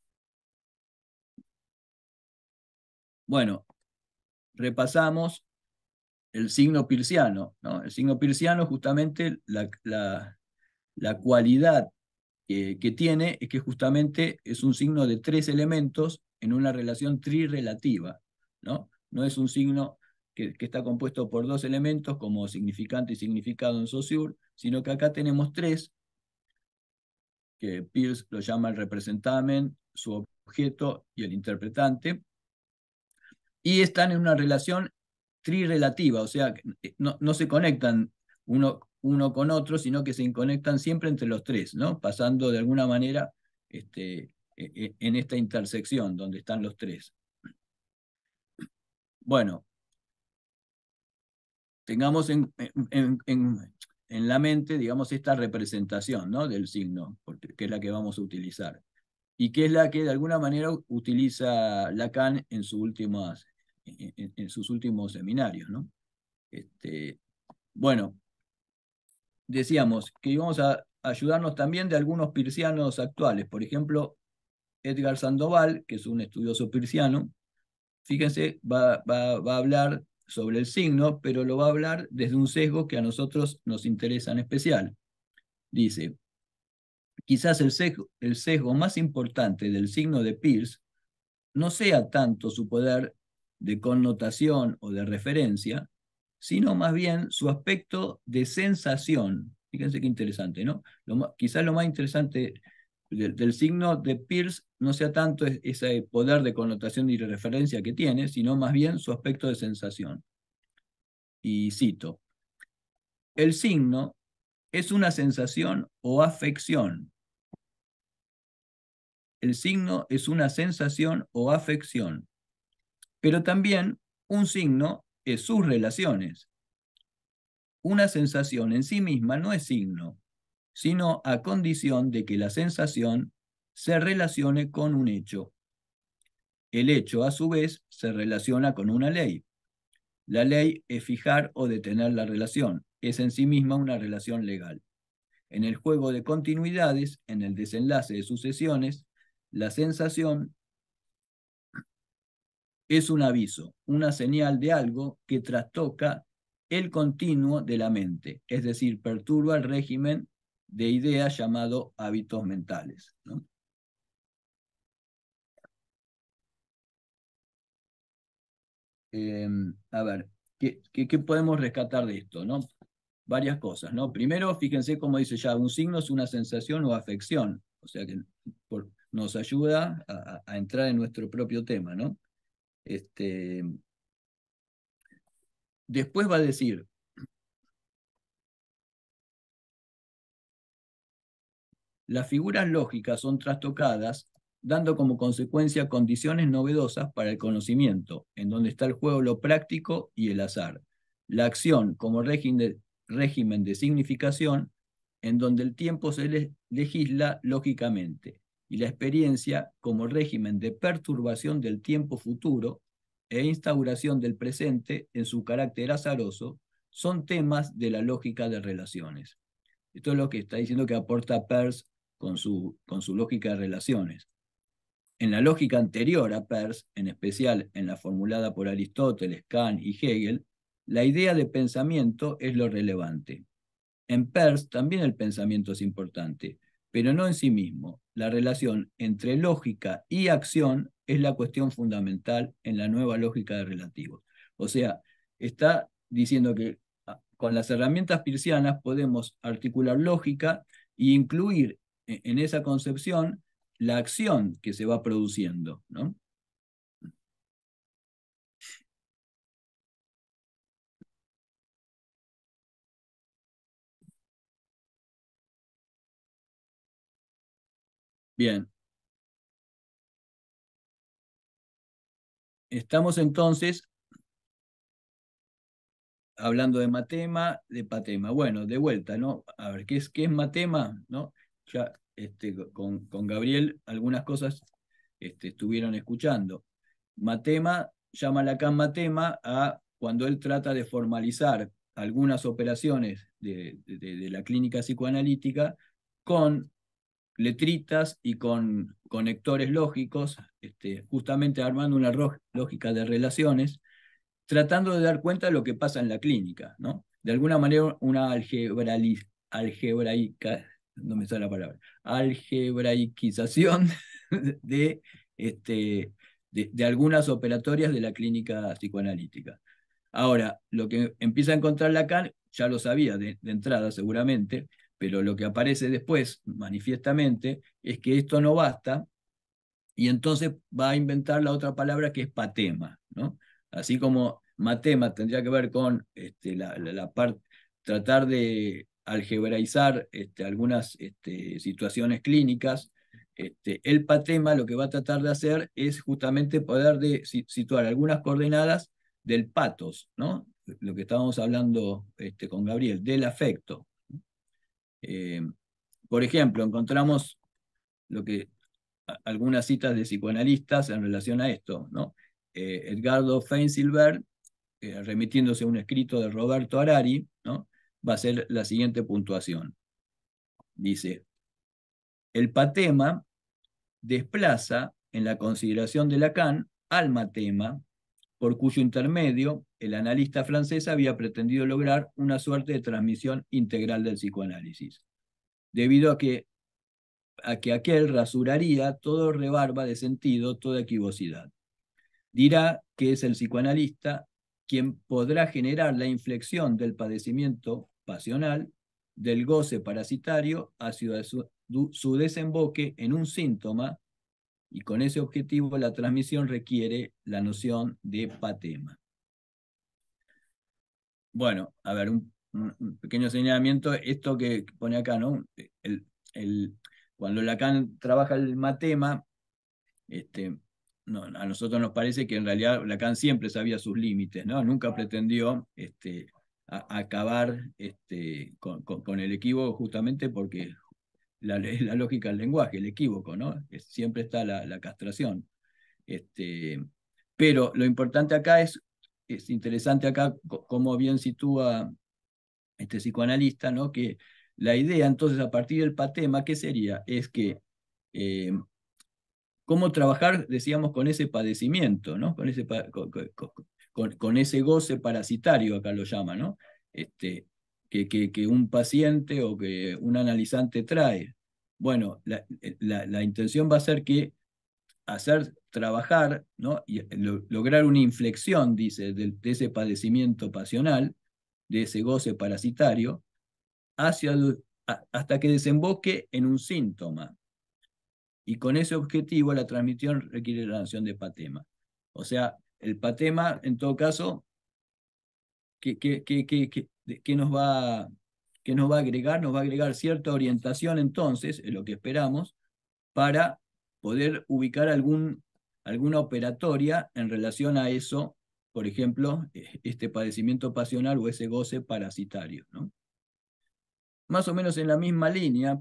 Bueno, repasamos el signo peirciano, ¿no? El signo peirciano, justamente la, la, la cualidad que, que tiene es que justamente es un signo de tres elementos en una relación trirrelativa, ¿no? No es un signo que, que está compuesto por dos elementos como significante y significado en Saussure, sino que acá tenemos tres, que Peirce lo llama el representamen, su objeto y el interpretante, y están en una relación trirrelativa, o sea, no, no se conectan uno, uno con otro, sino que se conectan siempre entre los tres, ¿no? Pasando de alguna manera este, en esta intersección donde están los tres. Bueno, tengamos en, en, en, en la mente, digamos, esta representación, ¿no? Del signo, porque, que es la que vamos a utilizar, y que es la que de alguna manera utiliza Lacan en, su últimas, en, en sus últimos seminarios, ¿no? Este, bueno, decíamos que íbamos a ayudarnos también de algunos peircianos actuales, por ejemplo, Edgar Sandoval, que es un estudioso peirciano, fíjense, va, va, va a hablar sobre el signo, pero lo va a hablar desde un sesgo que a nosotros nos interesa en especial. Dice, quizás el sesgo, el sesgo más importante del signo de Peirce no sea tanto su poder de connotación o de referencia, sino más bien su aspecto de sensación. Fíjense qué interesante, ¿no? Lo, quizás lo más interesante del, del signo de Peirce no sea tanto ese poder de connotación y de referencia que tiene, sino más bien su aspecto de sensación. Y cito, el signo es una sensación o afección. El signo es una sensación o afección, pero también un signo es sus relaciones. Una sensación en sí misma no es signo, sino a condición de que la sensación se relacione con un hecho. El hecho, a su vez, se relaciona con una ley. La ley es fijar o detener la relación. Es en sí misma una relación legal. En el juego de continuidades, en el desenlace de sucesiones, la sensación es un aviso, una señal de algo que trastoca el continuo de la mente, es decir, perturba el régimen de ideas llamado hábitos mentales, ¿no? Eh, a ver, ¿qué, qué, ¿qué podemos rescatar de esto, no? Varias cosas, ¿no? Primero, fíjense cómo dice ya, un signo es una sensación o afección, o sea que por, nos ayuda a, a entrar en nuestro propio tema, ¿no? Este, después va a decir, las figuras lógicas son trastocadas, dando como consecuencia condiciones novedosas para el conocimiento, en donde está el juego lo práctico y el azar. La acción como régimen de, régimen de significación, en donde el tiempo se le, legisla lógicamente, y la experiencia como régimen de perturbación del tiempo futuro e instauración del presente en su carácter azaroso, son temas de la lógica de relaciones. Esto es lo que está diciendo que aporta Peirce con su, con su lógica de relaciones. En la lógica anterior a Peirce, en especial en la formulada por Aristóteles, Kant y Hegel, la idea de pensamiento es lo relevante. En Peirce también el pensamiento es importante, pero no en sí mismo. La relación entre lógica y acción es la cuestión fundamental en la nueva lógica de relativos. O sea, está diciendo que con las herramientas peircianas podemos articular lógica e incluir en esa concepción la acción que se va produciendo, ¿no? Bien. Estamos entonces hablando de matema, de patema. Bueno, de vuelta, ¿no? A ver, ¿qué es, qué es matema? ¿No? Ya este, con, con Gabriel algunas cosas este, estuvieron escuchando. Matema, llama Lacan matema a cuando él trata de formalizar algunas operaciones de, de, de la clínica psicoanalítica con letritas y con conectores lógicos, este, justamente armando una lógica de relaciones, tratando de dar cuenta de lo que pasa en la clínica, ¿no? De alguna manera una algebraica, no me sale la palabra, algebraiquización de, este, de, de algunas operatorias de la clínica psicoanalítica. Ahora, lo que empieza a encontrar Lacan, ya lo sabía de, de entrada seguramente, pero lo que aparece después manifiestamente es que esto no basta y entonces va a inventar la otra palabra que es patema, ¿no? Así como matema tendría que ver con este, la, la, la parte, tratar de algebraizar este, algunas este, situaciones clínicas, este, el patema lo que va a tratar de hacer es justamente poder de, situar algunas coordenadas del patos, ¿no? Lo que estábamos hablando este, con Gabriel, del afecto. Eh, por ejemplo, encontramos lo que algunas citas de psicoanalistas en relación a esto, ¿no? Eh, Edgardo Feinsilber, eh, remitiéndose a un escrito de Roberto Harari, ¿no? Va a ser la siguiente puntuación. Dice, el patema desplaza en la consideración de Lacan al matema, por cuyo intermedio el analista francés había pretendido lograr una suerte de transmisión integral del psicoanálisis, debido a que a que aquel rasuraría todo rebarba de sentido, toda equivocidad. Dirá que es el psicoanalista quien podrá generar la inflexión del padecimiento pasional, del goce parasitario, hacia su, su desemboque en un síntoma, y con ese objetivo la transmisión requiere la noción de patema. Bueno, a ver, un, un, un pequeño señalamiento, esto que pone acá, ¿no? El, el, cuando Lacan trabaja el matema, este, no, a nosotros nos parece que en realidad Lacan siempre sabía sus límites, ¿no? Nunca pretendió este, a, acabar este, con, con, con el equívoco justamente porque la, la lógica del lenguaje, el equívoco, ¿no? Es, siempre está la, la castración. Este, pero lo importante acá es, es interesante acá como bien sitúa este psicoanalista, ¿no? Que la idea entonces a partir del patema, ¿qué sería? Es que eh, cómo trabajar, decíamos, con ese padecimiento, ¿no? Con ese, con, con, con ese goce parasitario, acá lo llama, ¿no? Este, que, que, que un paciente o que un analizante trae. Bueno, la, la, la intención va a ser que hacer trabajar, ¿no? Y lo, lograr una inflexión, dice, de, de ese padecimiento pasional, de ese goce parasitario, hacia, a, hasta que desemboque en un síntoma. Y con ese objetivo la transmisión requiere la noción de patema. O sea, el patema, en todo caso, ¿qué, qué, qué, qué, qué, qué nos va, qué nos va a agregar? Nos va a agregar cierta orientación entonces, es lo que esperamos, para poder ubicar algún, alguna operatoria en relación a eso, por ejemplo, este padecimiento pasional o ese goce parasitario, ¿no? Más o menos en la misma línea,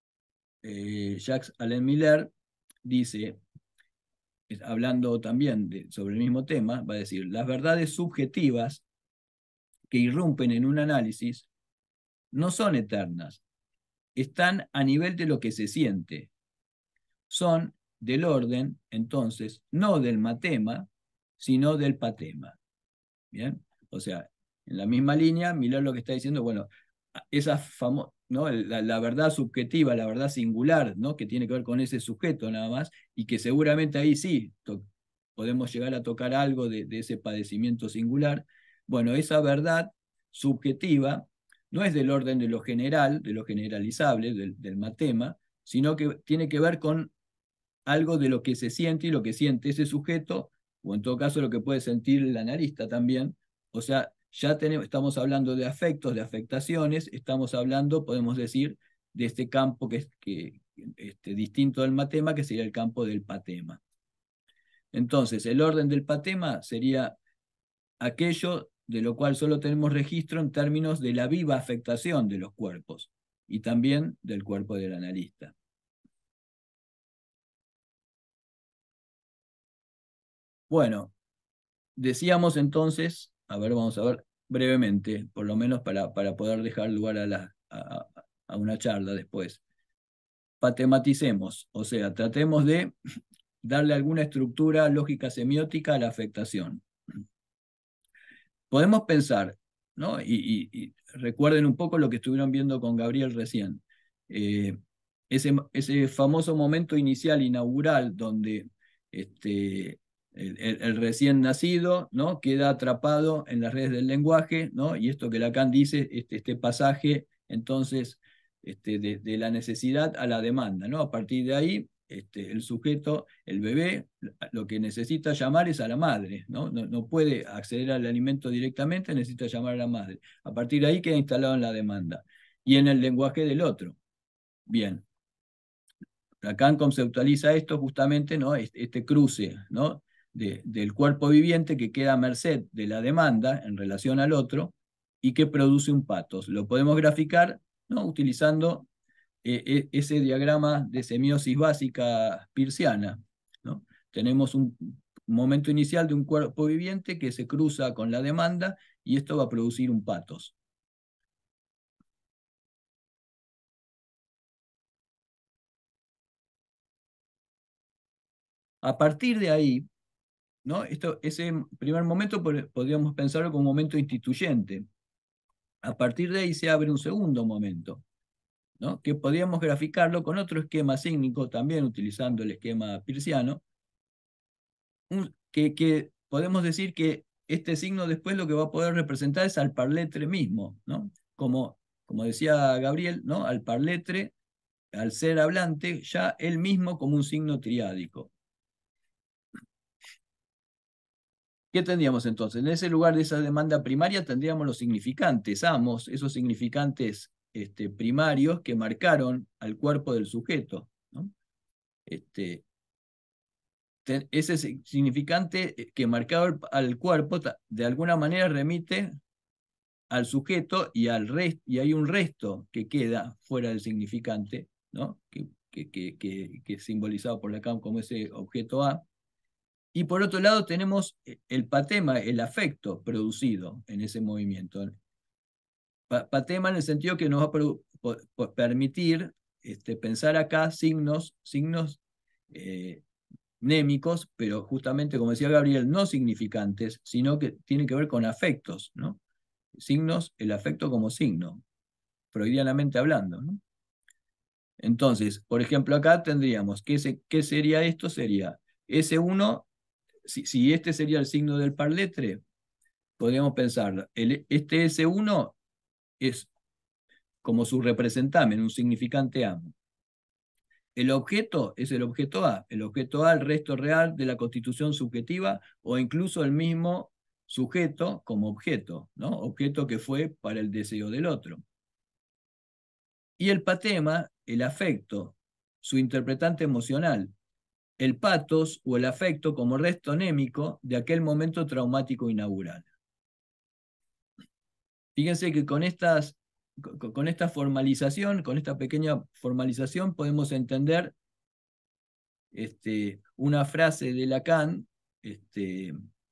eh, Jacques Alain Miller dice, hablando también de, sobre el mismo tema, va a decir, las verdades subjetivas que irrumpen en un análisis no son eternas, están a nivel de lo que se siente, son del orden, entonces, no del matema, sino del patema. ¿Bien? O sea, en la misma línea, Miller lo que está diciendo, bueno, esa famosa, ¿no? La, la, verdad subjetiva, la verdad singular, ¿no? Que tiene que ver con ese sujeto nada más, y que seguramente ahí sí podemos llegar a tocar algo de, de ese padecimiento singular. Bueno, esa verdad subjetiva no es del orden de lo general, de lo generalizable, del, del matema, sino que tiene que ver con algo de lo que se siente y lo que siente ese sujeto, o en todo caso lo que puede sentir el analista también. O sea, ya tenemos, estamos hablando de afectos, de afectaciones, estamos hablando, podemos decir, de este campo que es que, este, distinto del matema, que sería el campo del patema. Entonces, el orden del patema sería aquello de lo cual solo tenemos registro en términos de la viva afectación de los cuerpos y también del cuerpo del analista. Bueno, decíamos entonces, a ver, vamos a ver brevemente, por lo menos para, para poder dejar lugar a, la, a, a una charla después. Patematicemos, o sea, tratemos de darle alguna estructura lógica semiótica a la afectación. Podemos pensar, ¿no? Y, y, y recuerden un poco lo que estuvieron viendo con Gabriel recién. Eh, ese, ese famoso momento inicial, inaugural, donde este, el, el, el recién nacido, ¿no? Queda atrapado en las redes del lenguaje, ¿no? Y esto que Lacan dice, este, este pasaje, entonces, este, de, de la necesidad a la demanda, ¿no? A partir de ahí, este, el sujeto, el bebé, lo que necesita llamar es a la madre, ¿no? No, no puede acceder al alimento directamente, necesita llamar a la madre. A partir de ahí queda instalado en la demanda y en el lenguaje del otro. Bien. Lacan conceptualiza esto justamente, ¿no? Este, este cruce, ¿no? De, del cuerpo viviente que queda a merced de la demanda en relación al otro y que produce un patos. Lo podemos graficar, ¿no? Utilizando eh, ese diagrama de semiosis básica peirciana, ¿no? Tenemos un momento inicial de un cuerpo viviente que se cruza con la demanda y esto va a producir un patos. A partir de ahí, ¿no? Esto, ese primer momento podríamos pensarlo como un momento instituyente. A partir de ahí se abre un segundo momento, ¿no? Que podríamos graficarlo con otro esquema sígnico, también utilizando el esquema peirciano, un, que, que podemos decir que este signo después lo que va a poder representar es al parletre mismo, ¿no? Como, como decía Gabriel, ¿no? Al parletre, al ser hablante, ya él mismo como un signo triádico. ¿Qué tendríamos entonces? En ese lugar de esa demanda primaria tendríamos los significantes, amos, esos significantes este, primarios que marcaron al cuerpo del sujeto, ¿no? Este, te, ese significante que marcaba al cuerpo de alguna manera remite al sujeto y, al rest, y hay un resto que queda fuera del significante, ¿no? que, que, que, que, que es simbolizado por Lacan como ese objeto A. Y por otro lado tenemos el patema, el afecto producido en ese movimiento. Patema en el sentido que nos va a permitir este, pensar acá signos, signos eh, némicos, pero justamente, como decía Gabriel, no significantes, sino que tienen que ver con afectos, ¿no? Signos, el afecto como signo, freudianamente hablando, ¿no? Entonces, por ejemplo, acá tendríamos, ¿qué, se, qué sería esto? Sería ese uno, si, si este sería el signo del par lettre, podríamos pensar, el, este ese uno es como su representamen, un significante amo. El objeto es el objeto A, el objeto A, el resto real de la constitución subjetiva o incluso el mismo sujeto como objeto, ¿no? Objeto que fue para el deseo del otro. Y el patema, el afecto, su interpretante emocional, el patos o el afecto como resto anémico de aquel momento traumático inaugural. Fíjense que con, estas, con esta formalización, con esta pequeña formalización, podemos entender este, una frase de Lacan, este,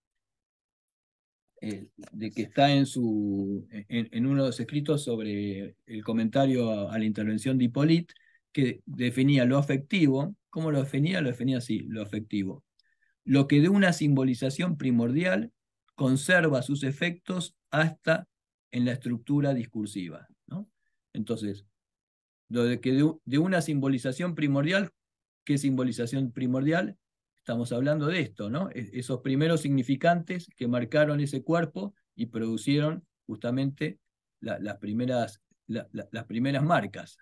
eh, de que está en, su, en, en uno de los escritos sobre el comentario a, a la intervención de Hippolyte, que definía lo afectivo. ¿Cómo lo definía? Lo definía así, lo afectivo. Lo que de una simbolización primordial conserva sus efectos hasta en la estructura discursiva, ¿no? Entonces, lo de que de, de una simbolización primordial, ¿qué simbolización primordial? Estamos hablando de esto, ¿no? Esos primeros significantes que marcaron ese cuerpo y produjeron justamente la, las, primeras, la, la, las primeras marcas.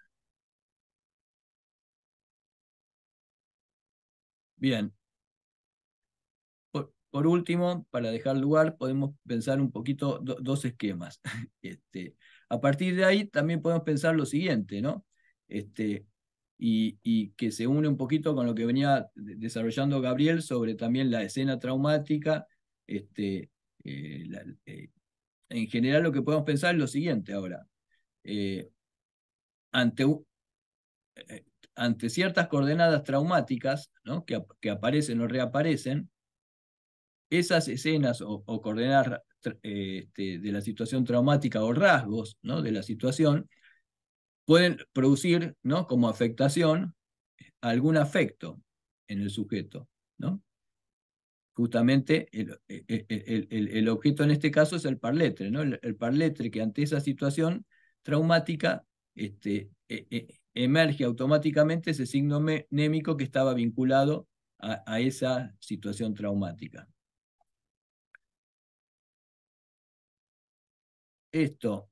Bien. Por, por último, para dejar lugar, podemos pensar un poquito do, dos esquemas. Este, a partir de ahí también podemos pensar lo siguiente, ¿no? Este, y, y que se une un poquito con lo que venía desarrollando Gabriel sobre también la escena traumática. Este, eh, la, eh, en general lo que podemos pensar es lo siguiente ahora. Eh, ante, eh, ante ciertas coordenadas traumáticas, ¿no? que, que aparecen o reaparecen, esas escenas o, o coordenadas eh, este, de la situación traumática o rasgos, ¿no? de la situación pueden producir, ¿no? como afectación algún afecto en el sujeto, ¿no? Justamente el, el, el, el, el objeto en este caso es el par lettre, ¿no? El, el par lettre que ante esa situación traumática este, eh, eh, emerge automáticamente ese signo mnémico que estaba vinculado a, a esa situación traumática. Esto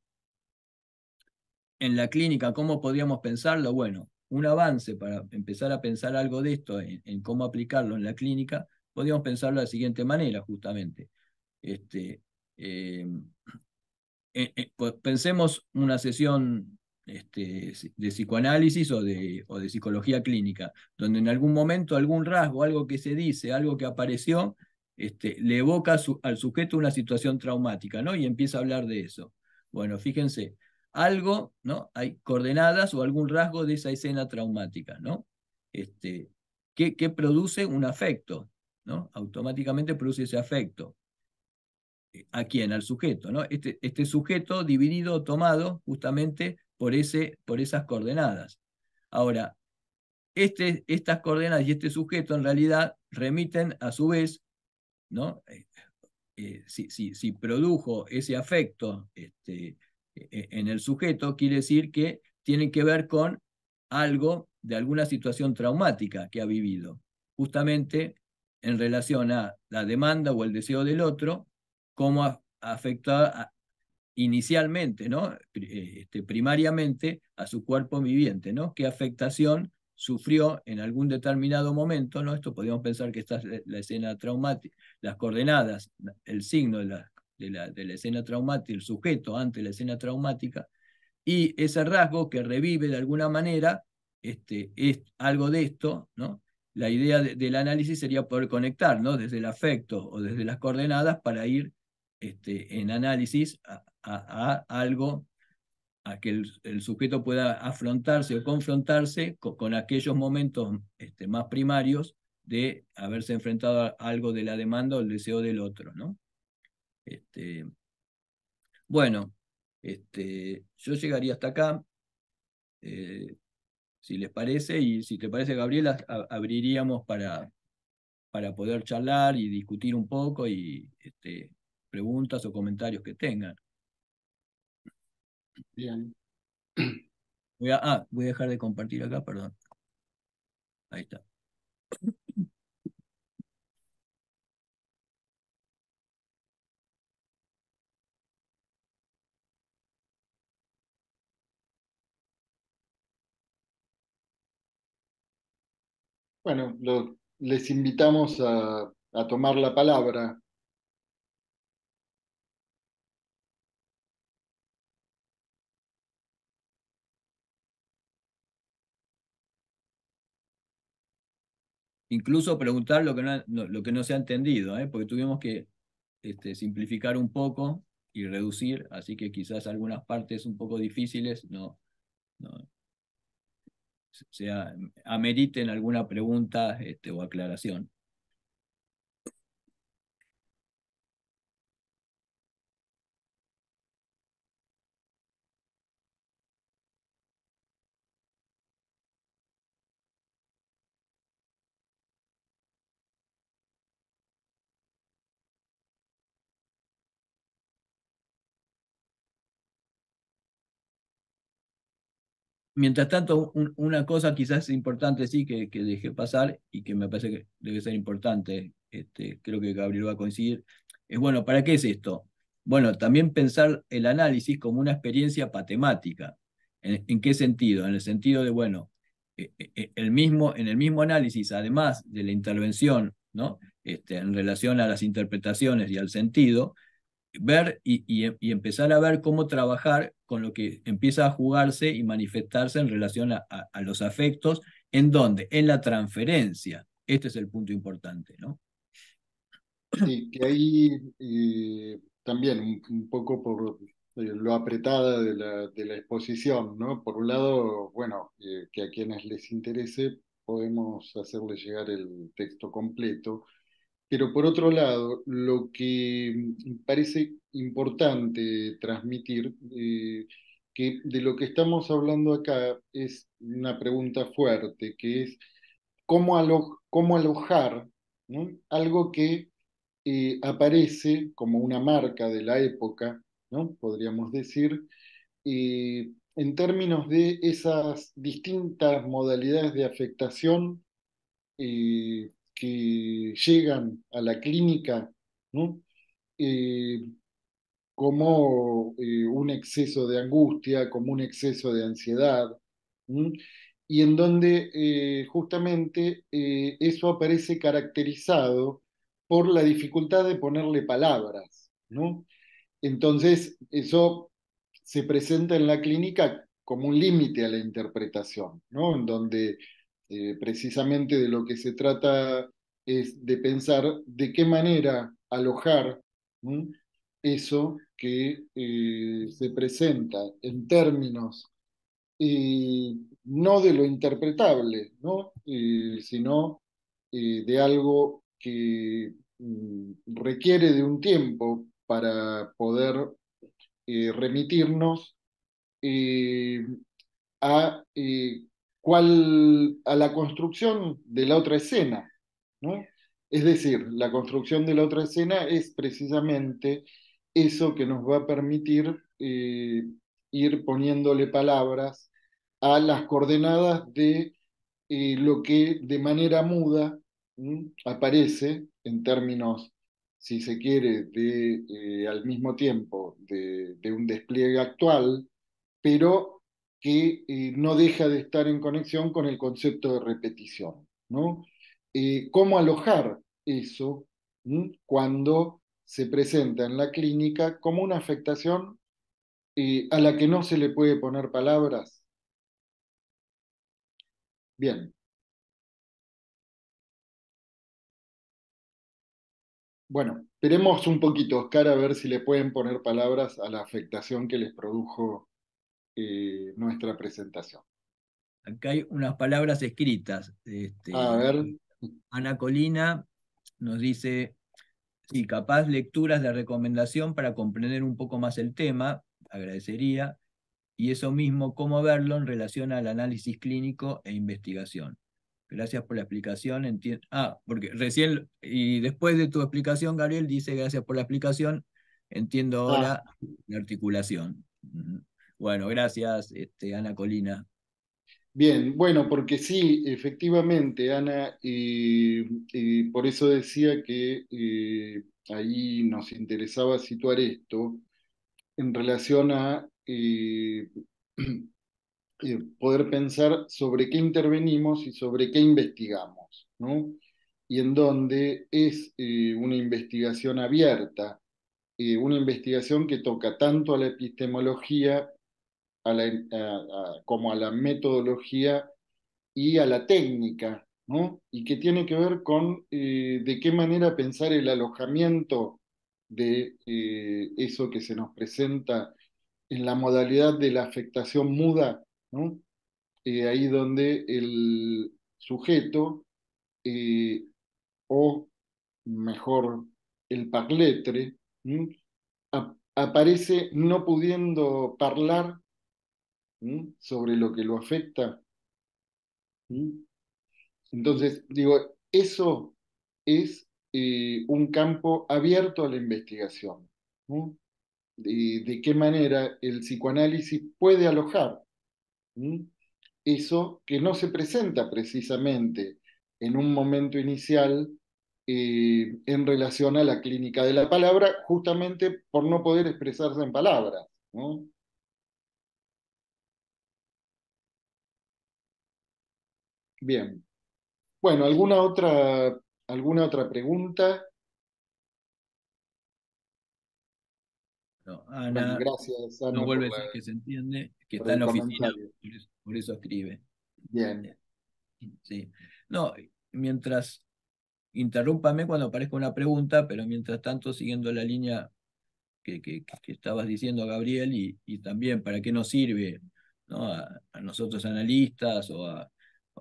en la clínica, ¿cómo podríamos pensarlo? Bueno, un avance para empezar a pensar algo de esto, en, en cómo aplicarlo en la clínica, podríamos pensarlo de la siguiente manera, justamente. Este, eh, eh, eh, pues pensemos una sesión este, de psicoanálisis o de, o de psicología clínica, donde en algún momento algún rasgo, algo que se dice, algo que apareció, este, le evoca su, al sujeto una situación traumática, ¿no? Y empieza a hablar de eso. Bueno, fíjense, algo, ¿no? Hay coordenadas o algún rasgo de esa escena traumática, ¿no? Este, que, que produce un afecto, ¿no? Automáticamente produce ese afecto. ¿A quién? Al sujeto, ¿no? Este, este sujeto dividido, tomado justamente por, ese, por esas coordenadas. Ahora, este, estas coordenadas y este sujeto en realidad remiten a su vez, ¿no? Eh, eh, si, si, si produjo ese afecto este, eh, en el sujeto, quiere decir que tiene que ver con algo de alguna situación traumática que ha vivido, justamente en relación a la demanda o el deseo del otro, cómo afecta inicialmente, ¿no? Este, primariamente a su cuerpo viviente, ¿no? ¿Qué afectación sufrió en algún determinado momento, ¿no? Esto podríamos pensar que esta es la, la escena traumática, las coordenadas, el signo de la, de la, de la escena traumática, el sujeto ante la escena traumática, y ese rasgo que revive de alguna manera este, es algo de esto, ¿no? La idea de, del análisis sería poder conectar, ¿no? Desde el afecto o desde las coordenadas para ir este, en análisis a, a, a algo a que el, el, sujeto pueda afrontarse o confrontarse con, con aquellos momentos este, más primarios de haberse enfrentado a algo de la demanda o el deseo del otro, ¿no? Este, bueno, este, yo llegaría hasta acá, eh, si les parece, y si te parece, Gabriela, a, abriríamos para, para poder charlar y discutir un poco y este, preguntas o comentarios que tengan. Bien. Voy a, ah, voy a dejar de compartir acá, perdón. Ahí está. Bueno, lo- les invitamos a, a tomar la palabra. Incluso preguntar lo que no, no- lo que no se ha entendido, ¿eh? Porque tuvimos que este, simplificar un poco y reducir, así que quizás algunas partes un poco difíciles no, no sea, ameriten alguna pregunta este, o aclaración. Mientras tanto, un- una cosa quizás importante sí que, que dejé pasar y que me parece que debe ser importante, este, creo que Gabriel va a coincidir, es bueno, ¿para qué es esto? Bueno, también pensar el análisis como una experiencia patemática. ¿En, en qué sentido? En el sentido de, bueno, eh, eh, el mismo, en el mismo análisis, además de la intervención, ¿no? Este, en relación a las interpretaciones y al sentido, ver y, y, y, empezar a ver cómo trabajar con lo que empieza a jugarse y manifestarse en relación a, a, a los afectos, ¿en dónde? En la transferencia. Este es el punto importante, ¿no? Sí, que ahí eh, también un, un poco por eh, lo apretada de la, de la exposición, ¿no? Por un lado, bueno, eh, que a quienes les interese podemos hacerles llegar el texto completo, pero por otro lado, lo que mm, parece importante transmitir, eh, que de lo que estamos hablando acá es una pregunta fuerte, que es cómo, alo- cómo alojar, ¿no? Algo que eh, aparece como una marca de la época, ¿no? Podríamos decir, eh, en términos de esas distintas modalidades de afectación eh, que llegan a la clínica, ¿no? Eh, como eh, un exceso de angustia, como un exceso de ansiedad, ¿m? Y en donde eh, justamente eh, eso aparece caracterizado por la dificultad de ponerle palabras, ¿no? Entonces, eso se presenta en la clínica como un límite a la interpretación, ¿no? En donde eh, precisamente de lo que se trata es de pensar de qué manera alojar, ¿m? Eso que eh, se presenta en términos eh, no de lo interpretable, ¿no? Eh, sino eh, de algo que mm, requiere de un tiempo para poder eh, remitirnos eh, a, eh, cuál- a la construcción de la otra escena, ¿no? Es decir, la construcción de la otra escena es precisamente eso que nos va a permitir eh, ir poniéndole palabras a las coordenadas de eh, lo que de manera muda, ¿m? Aparece en términos, si se quiere, de eh, al mismo tiempo de, de un despliegue actual, pero que eh, no deja de estar en conexión con el concepto de repetición, ¿no? Eh, ¿cómo alojar eso ¿m? cuando se presenta en la clínica como una afectación eh, a la que no se le puede poner palabras? Bien, bueno, esperemos un poquito, Oscar, a ver si le pueden poner palabras a la afectación que les produjo eh, nuestra presentación. Acá hay unas palabras escritas. A Este, ver, Ana Colina nos dice, sí, capaz lecturas de recomendación para comprender un poco más el tema, agradecería, y eso mismo, cómo verlo en relación al análisis clínico e investigación. Gracias por la explicación. Enti- ah, porque recién, y después de tu explicación, Gabriel dice, gracias por la explicación, entiendo ah, ahora la articulación. Ujú. Bueno, gracias, este, Ana Colina. bien, bueno, porque sí, efectivamente, Ana, eh, eh, por eso decía que eh, ahí nos interesaba situar esto en relación a eh, eh, poder pensar sobre qué intervenimos y sobre qué investigamos, ¿no? Y en dónde es eh, una investigación abierta, eh, una investigación que toca tanto a la epistemología a la- a- a- como a la metodología y a la técnica, ¿no? Y que tiene que ver con eh, de qué manera pensar el alojamiento de eh, eso que se nos presenta en la modalidad de la afectación muda, ¿no? Eh, ahí donde el sujeto, eh, o mejor, el parletre, ¿m? ap- aparece no pudiendo hablar sobre lo que lo afecta. ¿M? Entonces, digo, eso es eh, un campo abierto a la investigación, ¿no? De, de qué manera el psicoanálisis puede alojar ¿m? eso que no se presenta precisamente en un momento inicial eh, en relación a la clínica de la palabra, justamente por no poder expresarse en palabras, ¿no? Bien. Bueno, ¿alguna otra, alguna otra pregunta? No, Bueno, Ana gracias, nos Ana, por vuelve a la, decir que se entiende, que por está en el la oficina, comentario. por eso, por eso escribe. Bien. Sí. No, mientras, interrúmpame cuando aparezca una pregunta, pero mientras tanto, siguiendo la línea que, que- que estabas diciendo, Gabriel, y, y también para qué nos sirve, ¿no? a, a nosotros analistas o a,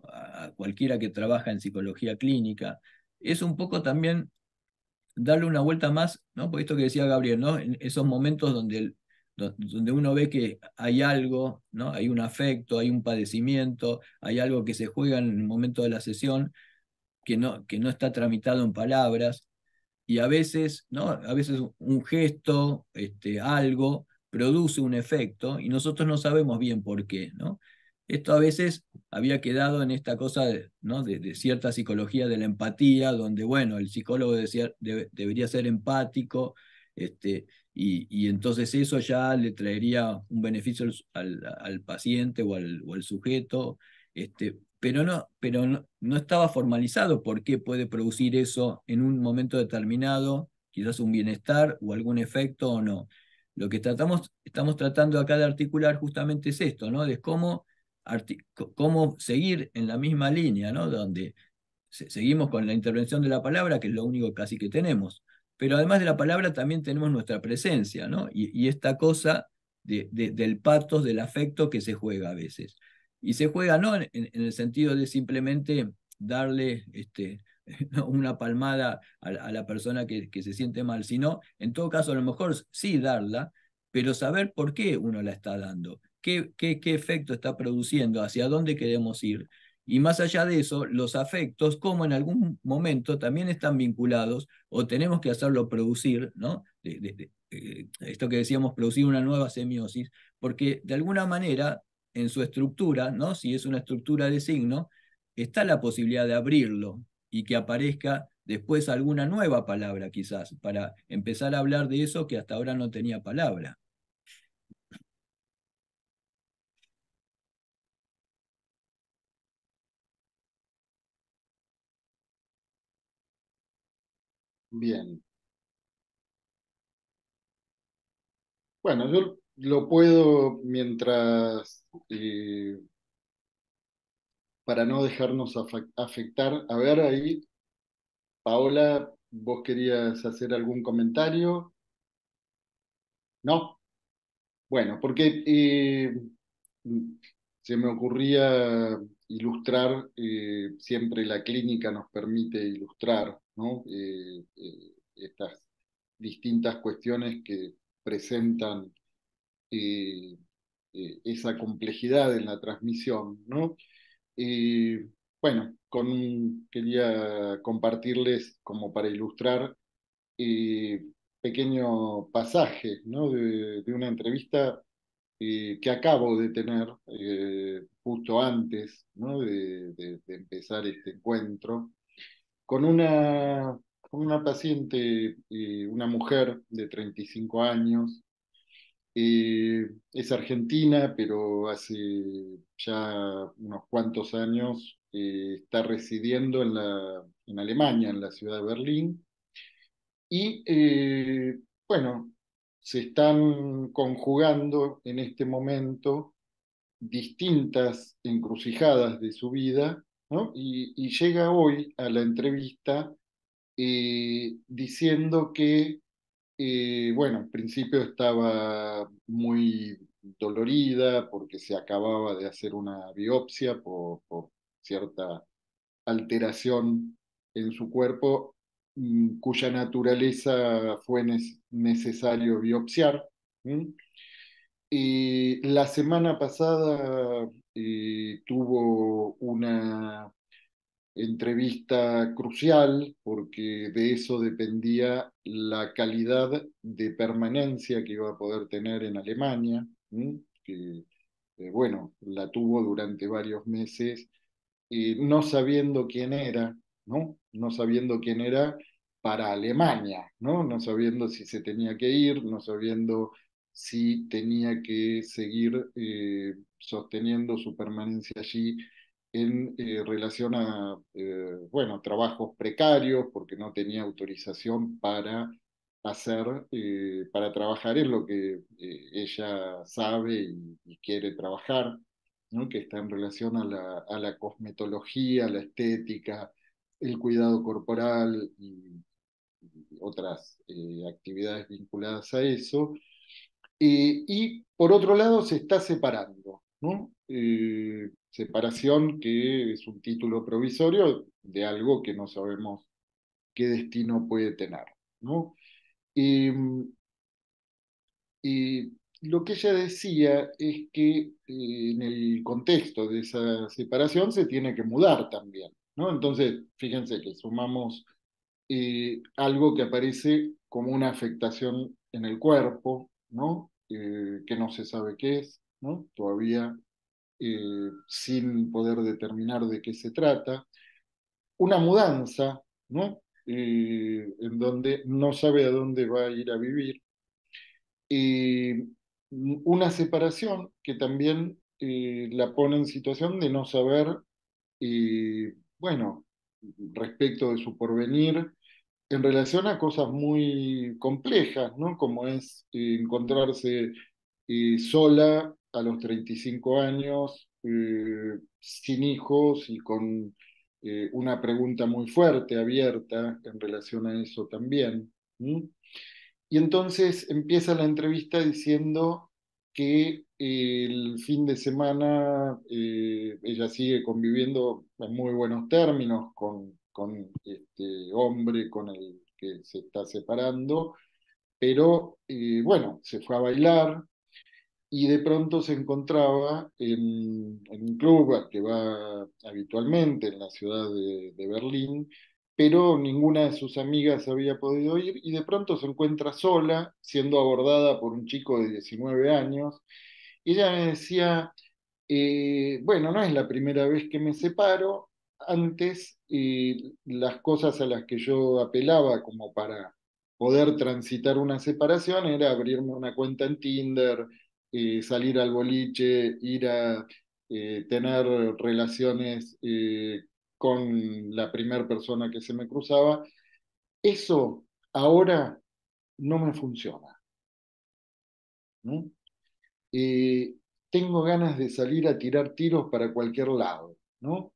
a cualquiera que trabaja en psicología clínica, es un poco también darle una vuelta más, ¿no? Por esto que decía Gabriel, ¿no? En esos momentos donde, el- do- donde uno ve que hay algo, ¿no? Hay un afecto, hay un padecimiento, hay algo que se juega en el momento de la sesión que no, que no está tramitado en palabras, y a veces, ¿no? A veces un gesto, este, algo, produce un efecto y nosotros no sabemos bien por qué, ¿no? Esto a veces había quedado en esta cosa de, ¿no? de, de cierta psicología de la empatía, donde, bueno, el psicólogo decía, debe- debería ser empático, este, y, y entonces eso ya le traería un beneficio al, al- al paciente o al, o al sujeto, este, pero no, pero no, no estaba formalizado por qué puede producir eso en un momento determinado, quizás un bienestar o algún efecto o no. Lo que tratamos, estamos tratando acá de articular justamente es esto, ¿no? De cómo, arti- co- cómo seguir en la misma línea, ¿no? Donde se- seguimos con la intervención de la palabra, que es lo único casi que tenemos. Pero además de la palabra también tenemos nuestra presencia, ¿no? Y, y esta cosa de- de- del patos, del afecto que se juega a veces. Y se juega no en, en- en el sentido de simplemente darle este, una palmada a, la a la persona que, que se siente mal, sino en todo caso a lo mejor sí darla, pero saber por qué uno la está dando, qué, qué, qué efecto está produciendo, hacia dónde queremos ir. Y más allá de eso, los afectos, como en algún momento también están vinculados o tenemos que hacerlo producir, ¿no? De- de- de- eh, esto que decíamos, producir una nueva semiosis, porque de alguna manera en su estructura, ¿no? Si es una estructura de signo, está la posibilidad de abrirlo y que aparezca después alguna nueva palabra quizás, para empezar a hablar de eso que hasta ahora no tenía palabra. Bien. Bueno, yo lo puedo mientras, eh, para no dejarnos afa- afectar. A ver ahí, Paola, ¿vos querías hacer algún comentario? ¿No? Bueno, porque eh, se me ocurría ilustrar, eh, siempre la clínica nos permite ilustrar, ¿no? Eh, eh, estas distintas cuestiones que presentan eh, eh, esa complejidad en la transmisión, ¿no? Eh, bueno, con, quería compartirles como para ilustrar eh, pequeño pasaje, ¿no? de, de una entrevista eh, que acabo de tener eh, justo antes, ¿no? de, de- de empezar este encuentro, con una, con una paciente, eh, una mujer de treinta y cinco años. Eh, es argentina, pero hace ya unos cuantos años eh, está residiendo en la, en Alemania, en la ciudad de Berlín. Y eh, bueno, se están conjugando en este momento distintas encrucijadas de su vida, ¿no? Y, y llega hoy a la entrevista eh, diciendo que, eh, bueno, en principio estaba muy dolorida porque se acababa de hacer una biopsia por, por cierta alteración en su cuerpo, mm, cuya naturaleza fue nes- necesario biopsiar. ¿Mm? Y la semana pasada eh, tuvo una entrevista crucial porque de eso dependía la calidad de permanencia que iba a poder tener en Alemania, ¿m? que eh, bueno, la tuvo durante varios meses, eh, no sabiendo quién era, ¿no? No sabiendo quién era para Alemania, ¿no? No sabiendo si se tenía que ir, no sabiendo si tenía que seguir eh, sosteniendo su permanencia allí en eh, relación a, eh, bueno, trabajos precarios, porque no tenía autorización para hacer, eh, para trabajar en lo que eh, ella sabe y, y quiere trabajar, ¿no? Que está en relación a la, a la cosmetología, a la estética, el cuidado corporal y, y otras eh, actividades vinculadas a eso. Eh, y por otro lado se está separando, ¿no? Eh, separación que es un título provisorio de algo que no sabemos qué destino puede tener, ¿no? Eh, y lo que ella decía es que eh, en el contexto de esa separación se tiene que mudar también, ¿no? Entonces, fíjense que sumamos eh, algo que aparece como una afectación en el cuerpo, ¿no? Eh, que no se sabe qué es, ¿no? Todavía eh, sin poder determinar de qué se trata. Una mudanza, ¿no? Eh, en donde no sabe a dónde va a ir a vivir. Eh, una separación que también eh, la pone en situación de no saber, eh, bueno, respecto de su porvenir, en relación a cosas muy complejas, ¿no? Como es eh, encontrarse eh, sola a los treinta y cinco años, eh, sin hijos y con eh, una pregunta muy fuerte, abierta en relación a eso también. ¿M? Y entonces empieza la entrevista diciendo que eh, el fin de semana eh, ella sigue conviviendo en muy buenos términos con, con este hombre con el que se está separando, pero eh, bueno, se fue a bailar y de pronto se encontraba en, en un club al que va habitualmente en la ciudad de, de Berlín, pero ninguna de sus amigas había podido ir y de pronto se encuentra sola, siendo abordada por un chico de diecinueve años. Y ella me decía, eh, bueno, no es la primera vez que me separo. Antes, eh, las cosas a las que yo apelaba como para poder transitar una separación era abrirme una cuenta en Tinder, eh, salir al boliche, ir a eh, tener relaciones eh, con la primera persona que se me cruzaba. Eso ahora no me funciona, ¿no? Eh, Tengo ganas de salir a tirar tiros para cualquier lado, ¿no?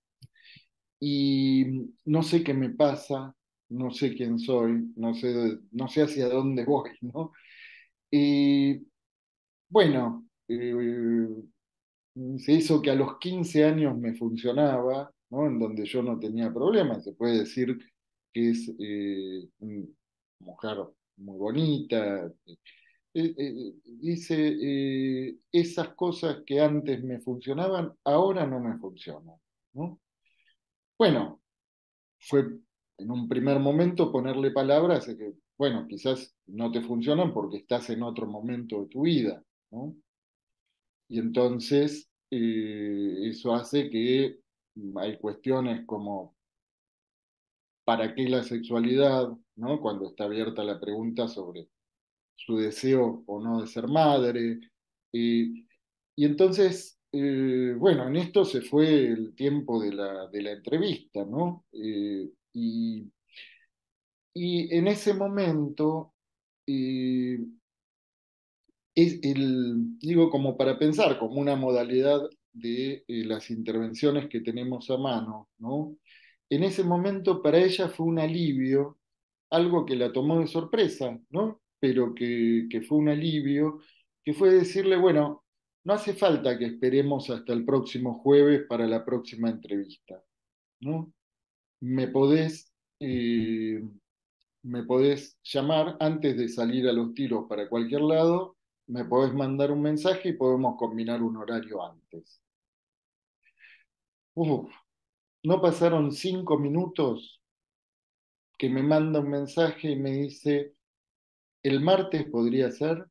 Y no sé qué me pasa, no sé quién soy, no sé, no sé hacia dónde voy, ¿no? Y bueno, eh, se hizo que a los quince años me funcionaba, ¿no? En donde yo no tenía problemas. Se puede decir que es eh, una mujer muy bonita. Eh, eh, dice, eh, esas cosas que antes me funcionaban, ahora no me funcionan, ¿no? Bueno, fue en un primer momento ponerle palabras a que, bueno, quizás no te funcionan porque estás en otro momento de tu vida, ¿no? Y entonces eh, eso hace que hay cuestiones como ¿para qué la sexualidad? ¿No? Cuando está abierta la pregunta sobre su deseo o no de ser madre. Eh, y entonces, eh, bueno, en esto se fue el tiempo de la, de la entrevista, ¿no? Eh, y, y en ese momento eh, es el, digo, como para pensar, como una modalidad de eh, las intervenciones que tenemos a mano, ¿no? En ese momento para ella fue un alivio, algo que la tomó de sorpresa, ¿no? Pero que, que fue un alivio, que fue decirle, bueno, no hace falta que esperemos hasta el próximo jueves para la próxima entrevista, ¿no? Me podés, eh, me podés llamar antes de salir a los tiros para cualquier lado, me podés mandar un mensaje y podemos combinar un horario antes. Uf, no pasaron cinco minutos que me manda un mensaje y me dice, ¿el martes podría ser?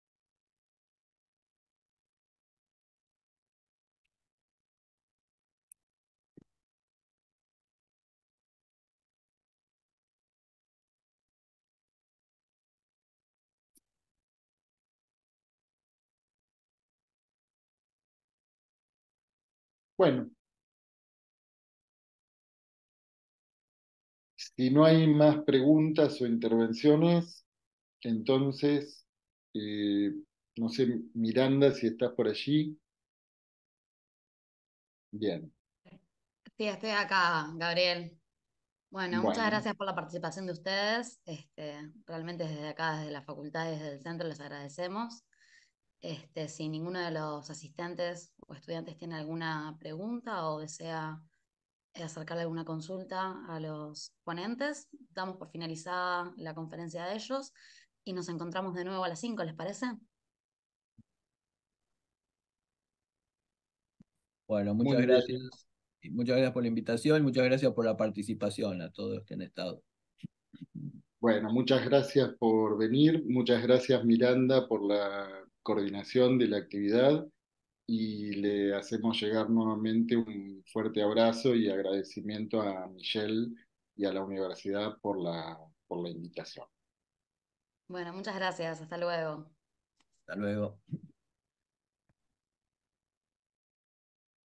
Bueno, si no hay más preguntas o intervenciones, entonces, eh, no sé, Miranda, si estás por allí. Bien, Sí, estoy acá, Gabriel. Bueno, muchas bueno, gracias por la participación de ustedes. Este, realmente desde acá, desde la facultad y desde el centro, les agradecemos. Este, si ninguno de los asistentes o estudiantes tiene alguna pregunta o desea acercarle alguna consulta a los ponentes, damos por finalizada la conferencia de ellos y nos encontramos de nuevo a las cinco, ¿les parece? Bueno, muy muchas gracias. bien. Y muchas gracias por la invitación, muchas gracias por la participación a todos los que han estado. Bueno, muchas gracias por venir, muchas gracias Miranda por la coordinación de la actividad y le hacemos llegar nuevamente un fuerte abrazo y agradecimiento a Michelle y a la universidad por la, por la invitación. Bueno, muchas gracias, hasta luego. Hasta luego.